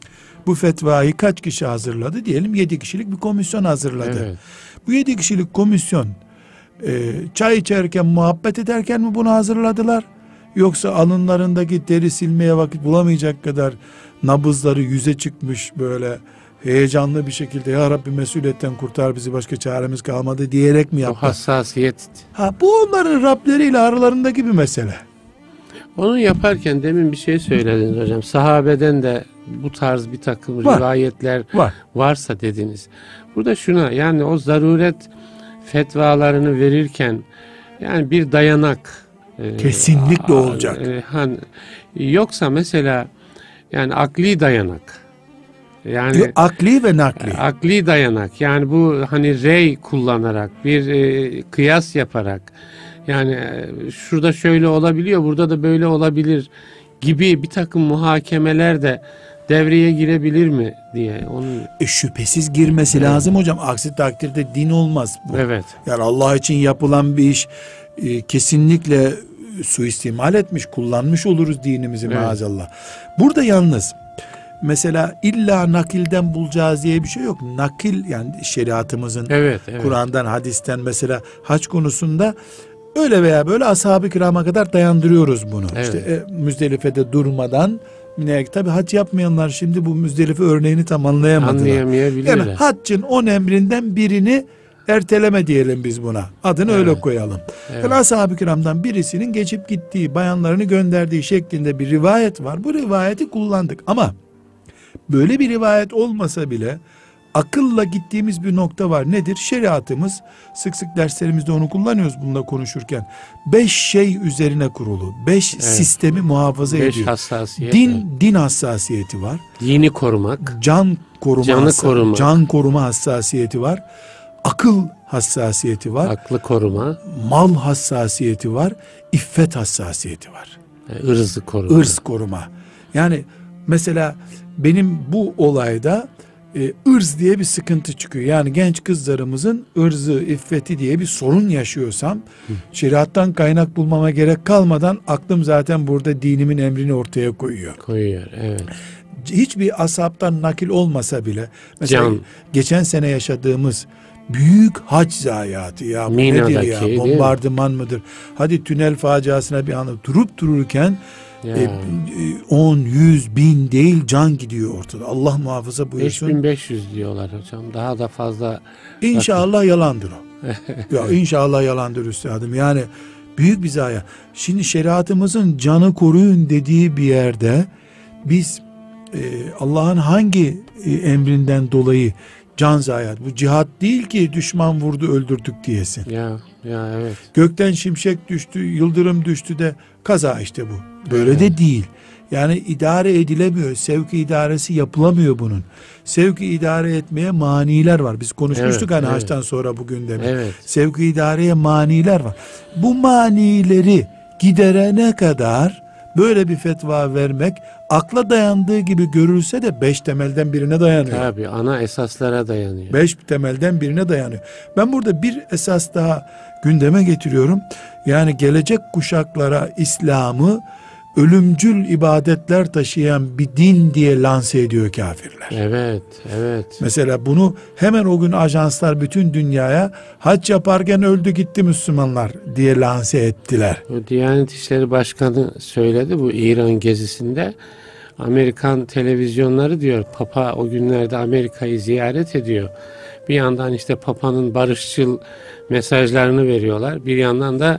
bu fetvayı kaç kişi hazırladı? Diyelim yedi kişilik bir komisyon hazırladı. Evet. Bu yedi kişilik komisyon e, çay içerken, muhabbet ederken mi bunu hazırladılar? Yoksa alınlarındaki deri silmeye vakit bulamayacak kadar nabızları yüze çıkmış, böyle heyecanlı bir şekilde ya Rabbi mesuliyetten kurtar bizi, başka çaremiz kalmadı diyerek mi O yaptılar? hassasiyet. Ha, bu onların Rableriyle aralarındaki bir mesele. Onu yaparken demin bir şey söylediniz hocam. Sahabeden de bu tarz bir takım Var. rivayetler Var. varsa dediniz. Burada şuna, yani o zaruret fetvalarını verirken yani bir dayanak e, Kesinlikle a- olacak. e, hani, yoksa mesela yani akli dayanak. Yani Diyor, akli ve nakli. akli dayanak, yani bu hani rey kullanarak bir e, kıyas yaparak, yani e, şurada şöyle olabiliyor, burada da böyle olabilir gibi bir takım muhakemeler de devreye girebilir mi diye onun. E, şüphesiz girmesi Evet. lazım hocam. Aksi takdirde din olmaz bu. Evet. Yani Allah için yapılan bir iş e, kesinlikle suistimal etmiş, kullanmış oluruz dinimizi Evet. maazallah. Burada yalnız mesela illa nakilden bulacağız diye bir şey yok. Nakil, yani şeriatımızın Evet, evet. Kur'an'dan, hadisten, mesela hac konusunda öyle veya böyle ashab-ı kirama kadar dayandırıyoruz bunu. Evet. İşte e, Müzdelife'de durmadan, ne, tabi hac yapmayanlar şimdi bu Müzdelife örneğini tam anlayamadılar. Anlayamayabilirler. Yani haccın on emrinden birini erteleme diyelim biz buna. Adını Evet. öyle koyalım. Evet. Yani ashab-ı kiramdan birisinin geçip gittiği, bayanlarını gönderdiği şeklinde bir rivayet var. Bu rivayeti kullandık ama böyle bir rivayet olmasa bile akılla gittiğimiz bir nokta var. Nedir? Şeriatımız, sık sık derslerimizde onu kullanıyoruz bununla konuşurken. Beş şey üzerine kurulu. Beş Evet. sistemi muhafaza Beş ediyor. hassasiyet. Din, evet. din hassasiyeti var. Dini korumak. Can koruma, Canı hassa- korumak. can koruma hassasiyeti var. Akıl hassasiyeti var. Aklı koruma. Mal hassasiyeti var. İffet hassasiyeti var. e, ırzı koruma. Irz koruma. Yani mesela benim bu olayda e, ırz diye bir sıkıntı çıkıyor. Yani genç kızlarımızın ırzı, iffeti diye bir sorun yaşıyorsam, Hı. şeriattan kaynak bulmama gerek kalmadan aklım zaten burada dinimin emrini ortaya koyuyor. Koyuyor, evet. Hiçbir ashabtan nakil olmasa bile, mesela Can. geçen sene yaşadığımız büyük hac zayiatı, ya bu Mina'daki, nedir ya, değil mi? bombardıman mıdır? Hadi tünel faciasına bir anda durup dururken Ya. e, on, yüz, bin değil can gidiyor ortada. Allah muhafaza buyursun. beş bin beş yüz diyorlar hocam. Daha da fazla. İnşallah yalandır o. Ya inşallah yalandır üstadım. Yani büyük bir zayiat. Şimdi şeriatımızın canı koruyun dediği bir yerde biz e, Allah'ın hangi e, emrinden dolayı can zayiat? Bu cihat değil ki düşman vurdu öldürdük diyesin. Ya, ya evet. Gökten şimşek düştü, yıldırım düştü de kaza işte bu. Böyle Evet. de değil. Yani idare edilemiyor. Sevki idaresi yapılamıyor bunun. Sevki idare etmeye maniler var. Biz konuşmuştuk Evet, hani evet. haçtan sonra bugün demek. Evet. Sevki idareye maniler var. Bu manileri giderene kadar böyle bir fetva vermek akla dayandığı gibi görülse de beş temelden birine dayanıyor. Tabii ana esaslara dayanıyor. Beş temelden birine dayanıyor. Ben burada bir esas daha gündeme getiriyorum. Yani gelecek kuşaklara İslam'ı ölümcül ibadetler taşıyan bir din diye lanse ediyor kafirler. Evet, evet. Mesela bunu hemen o gün ajanslar bütün dünyaya hac yaparken öldü gitti Müslümanlar diye lanse ettiler. O Diyanet İşleri Başkanı söyledi bu İran gezisinde. Amerikan televizyonları diyor, Papa o günlerde Amerika'yı ziyaret ediyor. Bir yandan işte Papa'nın barışçıl mesajlarını veriyorlar. Bir yandan da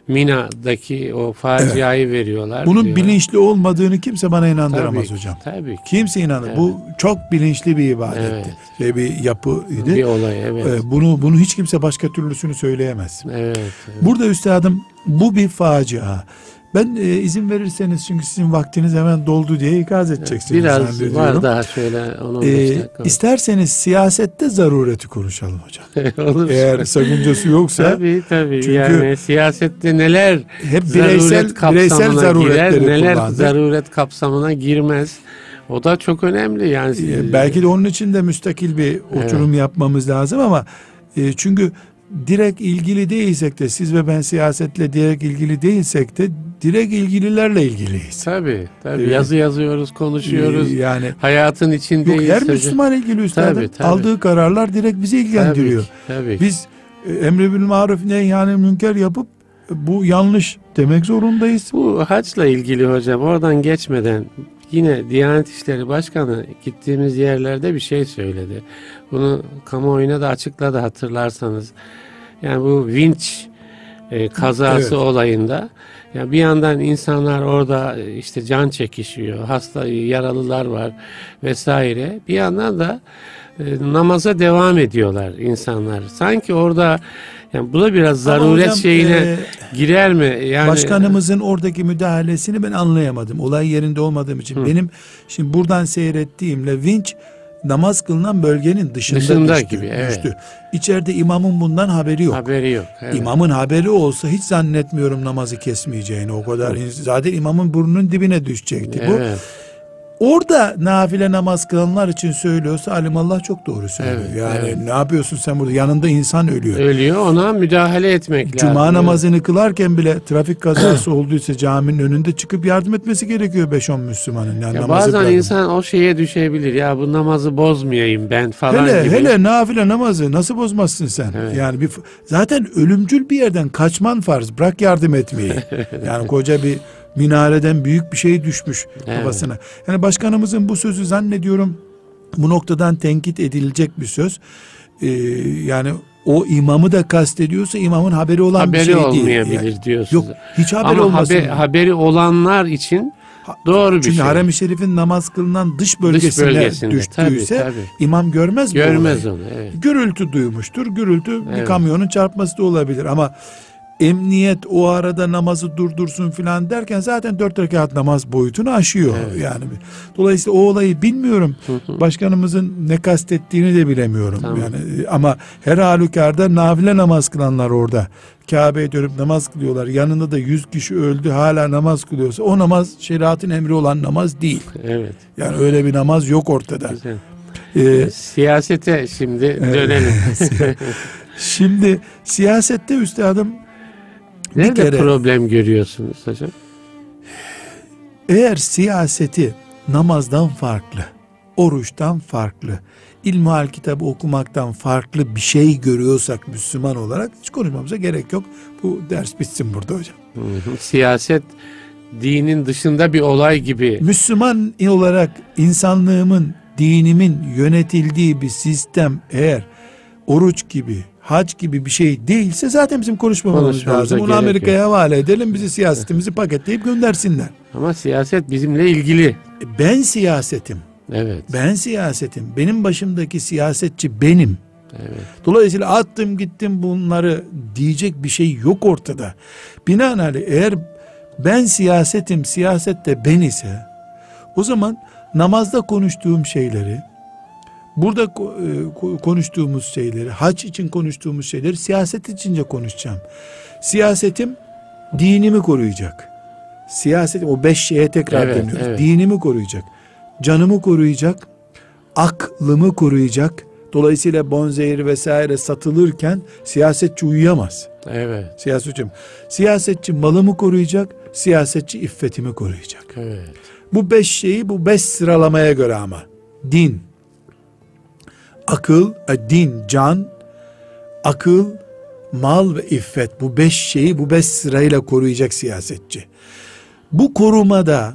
Mina'daki o faciayı evet. veriyorlar. Bunun diyor. bilinçli olmadığını kimse bana inandıramaz Tabii, hocam. Tabii ki. Kimse inanır. Evet. Bu çok bilinçli bir ibadetti. Evet. Şey, bir yapıydı. Bir olay, evet. Ee, bunu bunu hiç kimse başka türlüsünü söyleyemez. Evet, evet. Burada üstadım bu bir facia. Ben e, izin verirseniz, çünkü sizin vaktiniz hemen doldu diye ikaz edeceksiniz. Biraz zannediyorum. var daha şöyle on on beş Ee, dakika. isterseniz siyasette zarureti konuşalım hocam. Olur. Eğer sakıncası yoksa. Tabii tabii. Çünkü yani siyasette neler hep bireysel zaruret bireysel kapsamına zaruretleri girer, neler kullandık. zaruret kapsamına girmez. O da çok önemli yani. Ee, belki de onun için de müstakil bir oturum evet. yapmamız lazım ama e, çünkü direkt ilgili değilsek de, siz ve ben siyasetle direkt ilgili değilsek de direkt ilgililerle ilgiliyiz. Tabii, tabii. Evet. Yazı yazıyoruz, konuşuyoruz. Ee, yani hayatın içindeyiz. yok, her hocam. Müslüman ilgili üstadım. Tabii, tabii. Aldığı kararlar direkt bizi ilgilendiriyor. Tabii, ki, tabii. ki. Biz e, emri bil maruf nehyanı münker yapıp e, bu yanlış demek zorundayız. Bu haçla ilgili hocam, oradan geçmeden yine Diyanet İşleri Başkanı gittiğimiz yerlerde bir şey söyledi. Bunu kamuoyuna da açıkladı, hatırlarsanız. Yani bu vinç e, kazası Evet. olayında, yani bir yandan insanlar orada e, işte can çekişiyor, hasta yaralılar var vesaire. Bir yandan da e, namaza devam ediyorlar insanlar. Sanki orada, yani bu da biraz Ama zaruret hocam, şeyine e, girer mi? Yani başkanımızın oradaki müdahalesini ben anlayamadım. Olay yerinde olmadığım için. Hı. Benim şimdi buradan seyrettiğimle vinç namaz kılınan bölgenin dışında, Dışında düştü, gibi, evet. düştü. İçeride imamın bundan haberi yok. haberi yok. Evet. İmamın haberi olsa hiç zannetmiyorum namazı kesmeyeceğini. O kadar zaten imamın burnunun dibine düşecekti bu. Evet. Orada nafile namaz kılanlar için söylüyorsa alimallah çok doğru söylüyor. Evet, yani evet. ne yapıyorsun sen burada? Yanında insan ölüyor. Ölüyor, ona müdahale etmek Cuma lazım. namazını kılarken bile trafik kazası olduysa caminin önünde çıkıp yardım etmesi gerekiyor beş on Müslümanın. Yani Ya namazı bazen bırakın. insan o şeye düşebilir. Ya bu namazı bozmayayım ben falan hele gibi. hele nafile namazı nasıl bozmazsın sen? Evet. Yani bir zaten ölümcül bir yerden kaçman farz. Bırak yardım etmeyi. Yani koca bir minareden büyük bir şey düşmüş Evet. kafasına. Yani başkanımızın bu sözü zannediyorum bu noktadan tenkit edilecek bir söz. Ee, yani o imamı da kastediyorsa imamın haberi olan haberi bir şey değil. olmayabilir Yani. diyorsunuz. Yok, hiç haberi Ama olmasın. haber, haberi olanlar için Ha- doğru bir Çünkü şey. harem-i şerifin namaz kılınan dış Dış bölgesine bölgesinde, düştüyse tabii, tabii. imam görmez mi? Görmez olayı? onu. Evet. Gürültü duymuştur. Gürültü bir Evet. kamyonun çarpması da olabilir ama emniyet o arada namazı durdursun filan derken zaten dört rekat namaz boyutunu aşıyor. Evet. Yani dolayısıyla o olayı bilmiyorum. Başkanımızın ne kastettiğini de bilemiyorum. Tamam. Yani ama her halükarda nafile namaz kılanlar orada Kabe'ye dönüp namaz kılıyorlar. Yanında da yüz kişi öldü hala namaz kılıyorsa o namaz şeriatın emri olan namaz değil. Evet. Yani öyle bir namaz yok ortada. Güzel. Ee, Siyasete şimdi dönelim. şimdi siyasette üstadım bir Nerede kere problem görüyorsunuz hocam? eğer siyaseti namazdan farklı, oruçtan farklı, ilmihal kitabı okumaktan farklı bir şey görüyorsak Müslüman olarak hiç konuşmamıza gerek yok. Bu ders bitsin burada hocam. Hı hı. Siyaset dinin dışında bir olay gibi. Müslüman olarak insanlığımın, dinimin yönetildiği bir sistem eğer oruç gibi, hac gibi bir şey değilse zaten bizim konuşmamamız Konuşmamıza lazım. Onu gerek Amerika'ya havale edelim, bizi siyasetimizi paketleyip göndersinler. Ama siyaset bizimle ilgili. Ben siyasetim, Evet. ben siyasetim, benim başımdaki siyasetçi benim. Evet. Dolayısıyla attım gittim bunları diyecek bir şey yok ortada. Binaenaleyh eğer ben siyasetim, siyaset de ben ise o zaman namazda konuştuğum şeyleri, burada ko- e, konuştuğumuz şeyleri, hac için konuştuğumuz şeyleri siyaset içince konuşacağım. Siyasetim dinimi koruyacak. Siyaset o beş şeye tekrar Evet, dönüyoruz. evet. Dinimi koruyacak. Canımı koruyacak. Aklımı koruyacak. Dolayısıyla bonzehir vesaire satılırken siyasetçi uyuyamaz. Evet. Siyasetçi, siyasetçi malımı koruyacak. Siyasetçi iffetimi koruyacak. Evet. Bu beş şeyi bu beş sıralamaya göre ama. Din, akıl, e, din, can, akıl, mal ve iffet. Bu beş şeyi bu beş sırayla koruyacak siyasetçi. Bu korumada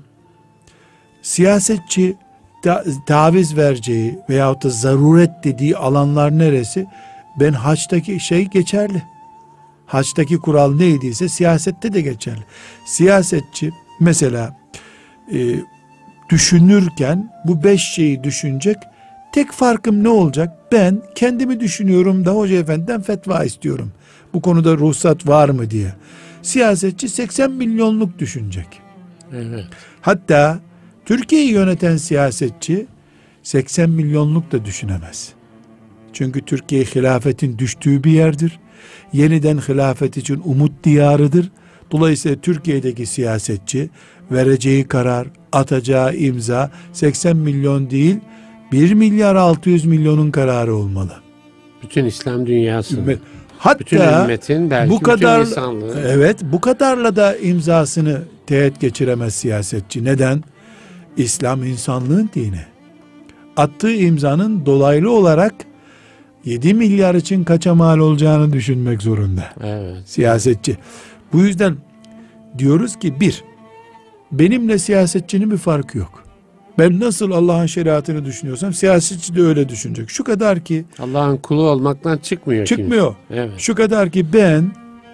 siyasetçi ta- taviz vereceği veyahut da zaruret dediği alanlar neresi? Ben haçtaki şey geçerli. Haçtaki kural neydiyse siyasette de geçerli. Siyasetçi mesela e, düşünürken bu beş şeyi düşünecek. Tek farkım ne olacak? Ben kendimi düşünüyorum da hoca efendiden fetva istiyorum. Bu konuda ruhsat var mı diye. Siyasetçi seksen milyonluk düşünecek. Evet. Hatta Türkiye'yi yöneten siyasetçi seksen milyonluk da düşünemez. Çünkü Türkiye hilafetin düştüğü bir yerdir. Yeniden hilafet için umut diyarıdır. Dolayısıyla Türkiye'deki siyasetçi vereceği karar, atacağı imza seksen milyon değil, bir milyar altı yüz milyonun kararı olmalı. Bütün İslam dünyasının. Hatta bütün ümmetin, belki bu kadar bütün insanlığın. evet bu kadarla da imzasını teğet geçiremez siyasetçi. Neden? İslam insanlığın dini. Attığı imzanın dolaylı olarak yedi milyar için kaça mal olacağını düşünmek zorunda. Evet. Siyasetçi. Bu yüzden diyoruz ki bir, benimle siyasetçinin bir farkı yok. Ben nasıl Allah'ın şeriatını düşünüyorsam siyasetçi de öyle düşünecek. Şu kadar ki Allah'ın kulu olmaktan çıkmıyor. çıkmıyor. Kimse. Evet. Şu kadar ki ben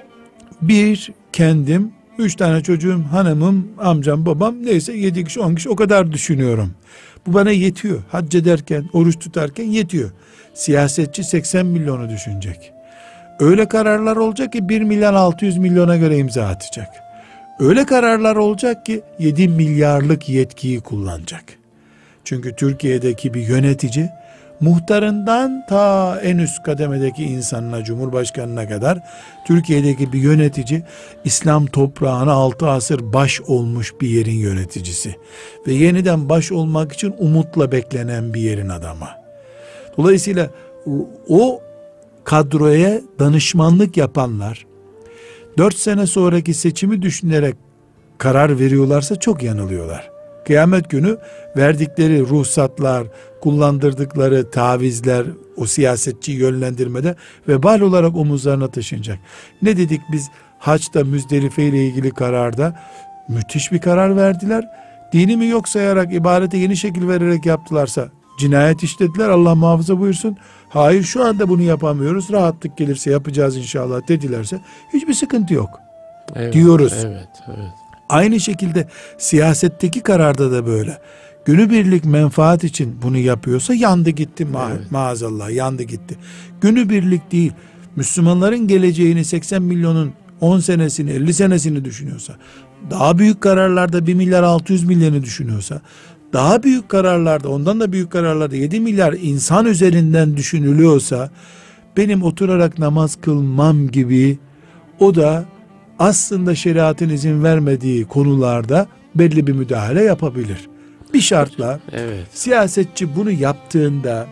bir kendim, üç tane çocuğum, hanımım, amcam, babam, neyse yedi kişi, on kişi, o kadar düşünüyorum. Bu bana yetiyor. Hac ederken, oruç tutarken yetiyor. Siyasetçi seksen milyonu düşünecek. Öyle kararlar olacak ki bir milyon altı yüz milyona göre imza atacak. Öyle kararlar olacak ki yedi milyarlık yetkiyi kullanacak. Çünkü Türkiye'deki bir yönetici, muhtarından ta en üst kademedeki insanına, cumhurbaşkanına kadar Türkiye'deki bir yönetici, İslam toprağına altı asır baş olmuş bir yerin yöneticisi ve yeniden baş olmak için umutla beklenen bir yerin adamı. Dolayısıyla o kadroya danışmanlık yapanlar dört sene sonraki seçimi düşünerek karar veriyorlarsa çok yanılıyorlar. Kıyamet günü verdikleri ruhsatlar, kullandırdıkları tavizler o siyasetçiyi yönlendirmede vebal olarak omuzlarına taşınacak. Ne dedik biz Haç'ta, Müzdelife ile ilgili kararda? Müthiş bir karar verdiler. Dini mi yok sayarak, ibadete yeni şekil vererek yaptılarsa cinayet işlediler, Allah muhafaza buyursun. Hayır, şu anda bunu yapamıyoruz, rahatlık gelirse yapacağız inşallah dedilerse hiçbir sıkıntı yok. Evet, diyoruz. Evet, evet. Aynı şekilde siyasetteki kararda da böyle. Günübirlik menfaat için bunu yapıyorsa yandı gitti ma- Evet. maazallah, yandı gitti. Günübirlik değil, Müslümanların geleceğini, seksen milyonun on senesini, elli senesini düşünüyorsa, daha büyük kararlarda bir milyar altı yüz milyonu düşünüyorsa, daha büyük kararlarda, ondan da büyük kararlarda yedi milyar insan üzerinden düşünülüyorsa, benim oturarak namaz kılmam gibi, o da aslında şeriatın izin vermediği konularda belli bir müdahale yapabilir. Bir şartla, Evet. siyasetçi bunu yaptığında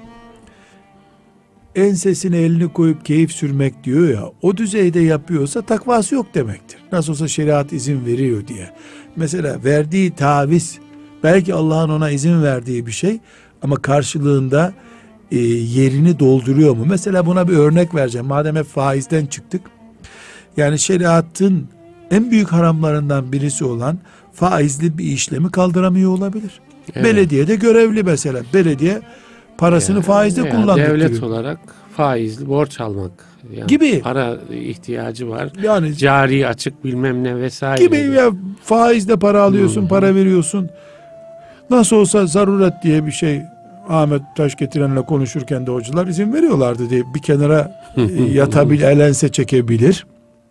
ensesine elini koyup keyif sürmek diyor ya, o düzeyde yapıyorsa takvası yok demektir. Nasıl olsa şeriat izin veriyor diye. Mesela verdiği taviz belki Allah'ın ona izin verdiği bir şey ama karşılığında e, yerini dolduruyor mu? Mesela buna bir örnek vereceğim. Madem hep faizden çıktık. Yani şeriatın en büyük haramlarından birisi olan faizli bir işlemi kaldıramıyor olabilir. Evet. Belediyede görevli mesela. Belediye parasını Yani faizle veya kullandırıyor. Devlet olarak faizli borç almak. Yani Gibi. Para ihtiyacı var. Yani Cari açık bilmem ne vesaire. gibi ya, faizle para alıyorsun, Hmm. para veriyorsun. Nasıl olsa zaruret diye bir şey, Ahmet Taş getirenle konuşurken de hocalar izin veriyorlardı diye bir kenara e, yatabilir, elense çekebilir.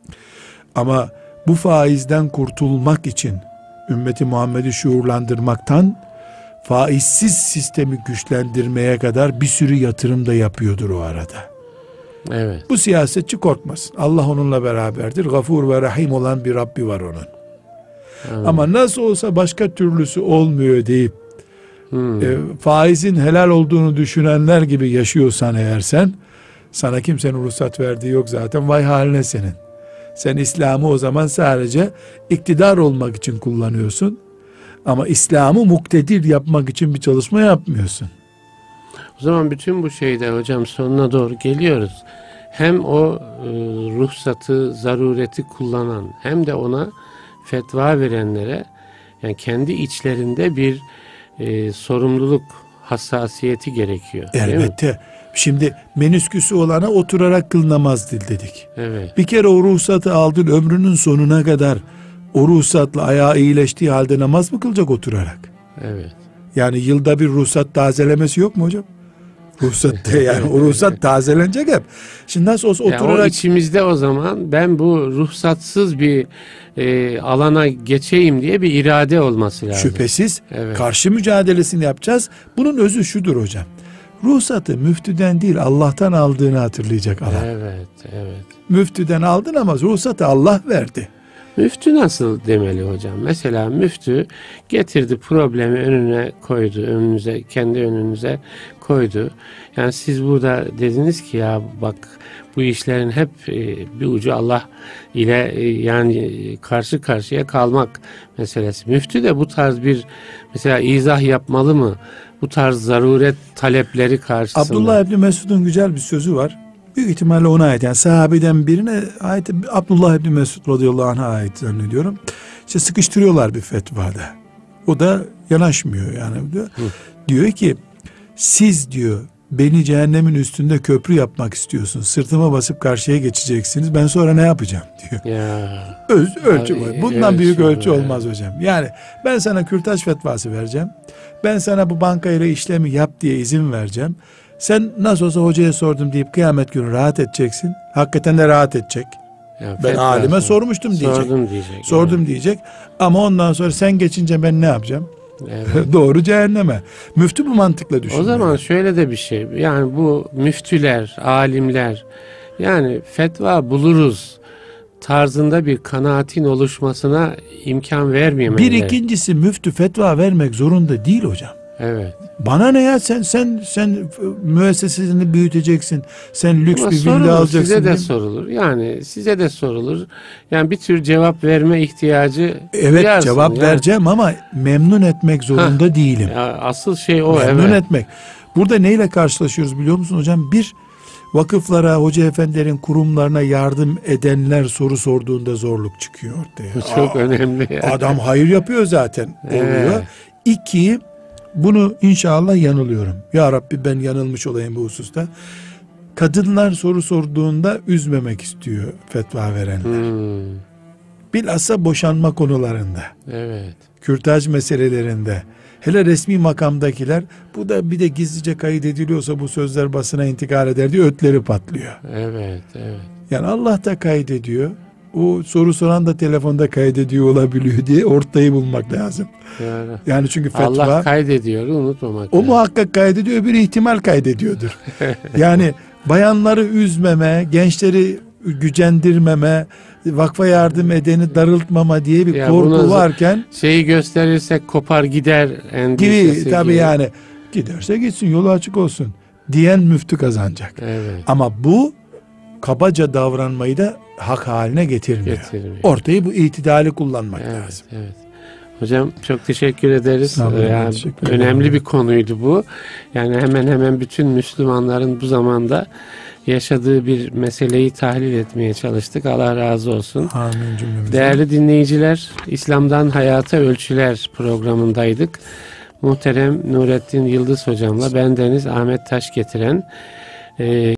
Ama bu faizden kurtulmak için ümmeti Muhammed'i şuurlandırmaktan faizsiz sistemi güçlendirmeye kadar bir sürü yatırım da yapıyordur o arada. Evet. Bu siyasetçi korkmasın. Allah onunla beraberdir. Gafur ve Rahim olan bir Rabbi var onun. Evet. Ama nasıl olsa başka türlüsü olmuyor deyip Hmm. e, faizin helal olduğunu düşünenler gibi yaşıyorsan eğer sen, sana kimsenin ruhsat verdiği yok zaten, vay haline senin. Sen İslam'ı o zaman sadece iktidar olmak için kullanıyorsun. Ama İslam'ı muktedir yapmak için bir çalışma yapmıyorsun. O zaman bütün bu şeyde hocam sonuna doğru geliyoruz. Hem o e, ruhsatı, zarureti kullanan hem de ona fetva verenlere yani kendi içlerinde bir e, sorumluluk hassasiyeti gerekiyor. Değil mi? Elbette. Şimdi menüsküsü olana oturarak kıl namaz dil dedik. Evet. Bir kere o ruhsatı aldın, ömrünün sonuna kadar o ruhsatla ayağı iyileştiği halde namaz mı kılacak oturarak? Evet. Yani yılda bir ruhsat tazelemesi yok mu hocam? Ruhsat yani o ruhsat tazelenecek hep. Şimdi nasıl olsa Ya o oturarak içimizde o zaman ben bu ruhsatsız bir e, alana geçeyim diye bir irade olması lazım. şüphesiz Evet. karşı mücadelesini yapacağız. Bunun özü şudur hocam. Ruhsatı müftüden değil Allah'tan aldığını hatırlayacak adam. Evet, evet. Müftüden aldın ama ruhsatı Allah verdi. Müftü nasıl demeli hocam? Mesela müftü getirdi, problemi önüne koydu, önünüze, kendi önünüze koydu. Yani siz burada dediniz ki ya bak bu işlerin hep e, bir ucu Allah ile e, yani karşı karşıya kalmak meselesi. Müftü de bu tarz bir mesela izah yapmalı mı? Bu tarz zaruret talepleri karşısında. Abdullah İbni Mesud'un güzel bir sözü var. Büyük ihtimalle ona ait. Yani sahabeden birine ait, Abdullah İbni Mesud radıyallahu anh'a ait zannediyorum. İşte sıkıştırıyorlar bir fetvada. O da yanaşmıyor yani. Diyor, diyor ki siz diyor beni cehennemin üstünde köprü yapmak istiyorsun. Sırtıma basıp karşıya geçeceksiniz. Ben sonra ne yapacağım diyor. Ya. Öz, ölçü Abi, var. Bundan ölçü büyük ölçü var. olmaz hocam. Yani ben sana kürtaj fetvası vereceğim. Ben sana bu bankayla işlemi yap diye izin vereceğim. Sen nasıl olsa hocaya sordum deyip kıyamet günü rahat edeceksin. Hakikaten de rahat edecek. Ya, Ben alime fetvasını sormuştum diyecek. Sordum diyecek. Sordum diyecek. Ama ondan sonra sen geçince ben ne yapacağım? Evet. Doğru cehenneme. Müftü bu mantıkla düşünüyor. O zaman şöyle de bir şey. Yani bu müftüler, alimler yani fetva buluruz tarzında bir kanaatin oluşmasına imkan vermemeleri. Bir ikincisi müftü fetva vermek zorunda değil hocam. Evet. Bana ne ya sen sen sen müessesesini büyüteceksin. Sen lüks Ama bir sorulur, villa alacaksın. size de değil mi? sorulur. Yani size de sorulur. Yani bir tür cevap verme ihtiyacı Evet duyarsın. cevap Yani, vereceğim ama memnun etmek zorunda değilim. ya asıl şey o. memnun Evet. etmek. Burada neyle karşılaşıyoruz biliyor musun hocam? Bir, vakıflara, hoca efendilerin kurumlarına yardım edenler soru sorduğunda zorluk çıkıyor ortaya. Bu çok Aa, önemli. Yani. Adam hayır yapıyor zaten oluyor. Evet. İki, bunu inşallah yanılıyorum. Ya Rabbi ben yanılmış olayım bu hususta. Kadınlar soru sorduğunda üzmemek istiyor fetva verenler. Hmm, Bilhassa boşanma konularında, evet. kürtaj meselelerinde, hele resmi makamdakiler, bu da bir de gizlice kaydediliyorsa bu sözler basına intikal eder diye ötleri patlıyor. Evet, evet. Yani Allah da kaydediyor. O soru soran da telefonda kaydediyor olabiliyor diye ortayı bulmak lazım. Yani, Yani çünkü fetva Allah kaydediyor, unutmamak. o lazım. muhakkak kaydediyor, bir ihtimal kaydediyordur. Yani bayanları üzmeme, gençleri gücendirmeme, vakfa yardım edeni darıltmama diye bir Ya korku buna- varken Şeyi gösterirsek kopar gider endişesi gibi tabii yani giderse gitsin yolu açık olsun diyen müftü kazanacak. Evet. Ama bu kabaca davranmayı da hak haline getirmiyor. Getirmiyor. Ortayı bu itidali kullanmak Evet, lazım. evet. Hocam çok teşekkür ederiz. Sağ olun, Yani teşekkür ederim. önemli bir konuydu bu. Yani hemen hemen bütün Müslümanların bu zamanda yaşadığı bir meseleyi tahlil etmeye çalıştık. Allah razı olsun. Amin cümlemize. Değerli dinleyiciler, İslam'dan Hayata Ölçüler programındaydık. Muhterem Nurettin Yıldız hocamla bendeniz Ahmet Taş getiren e,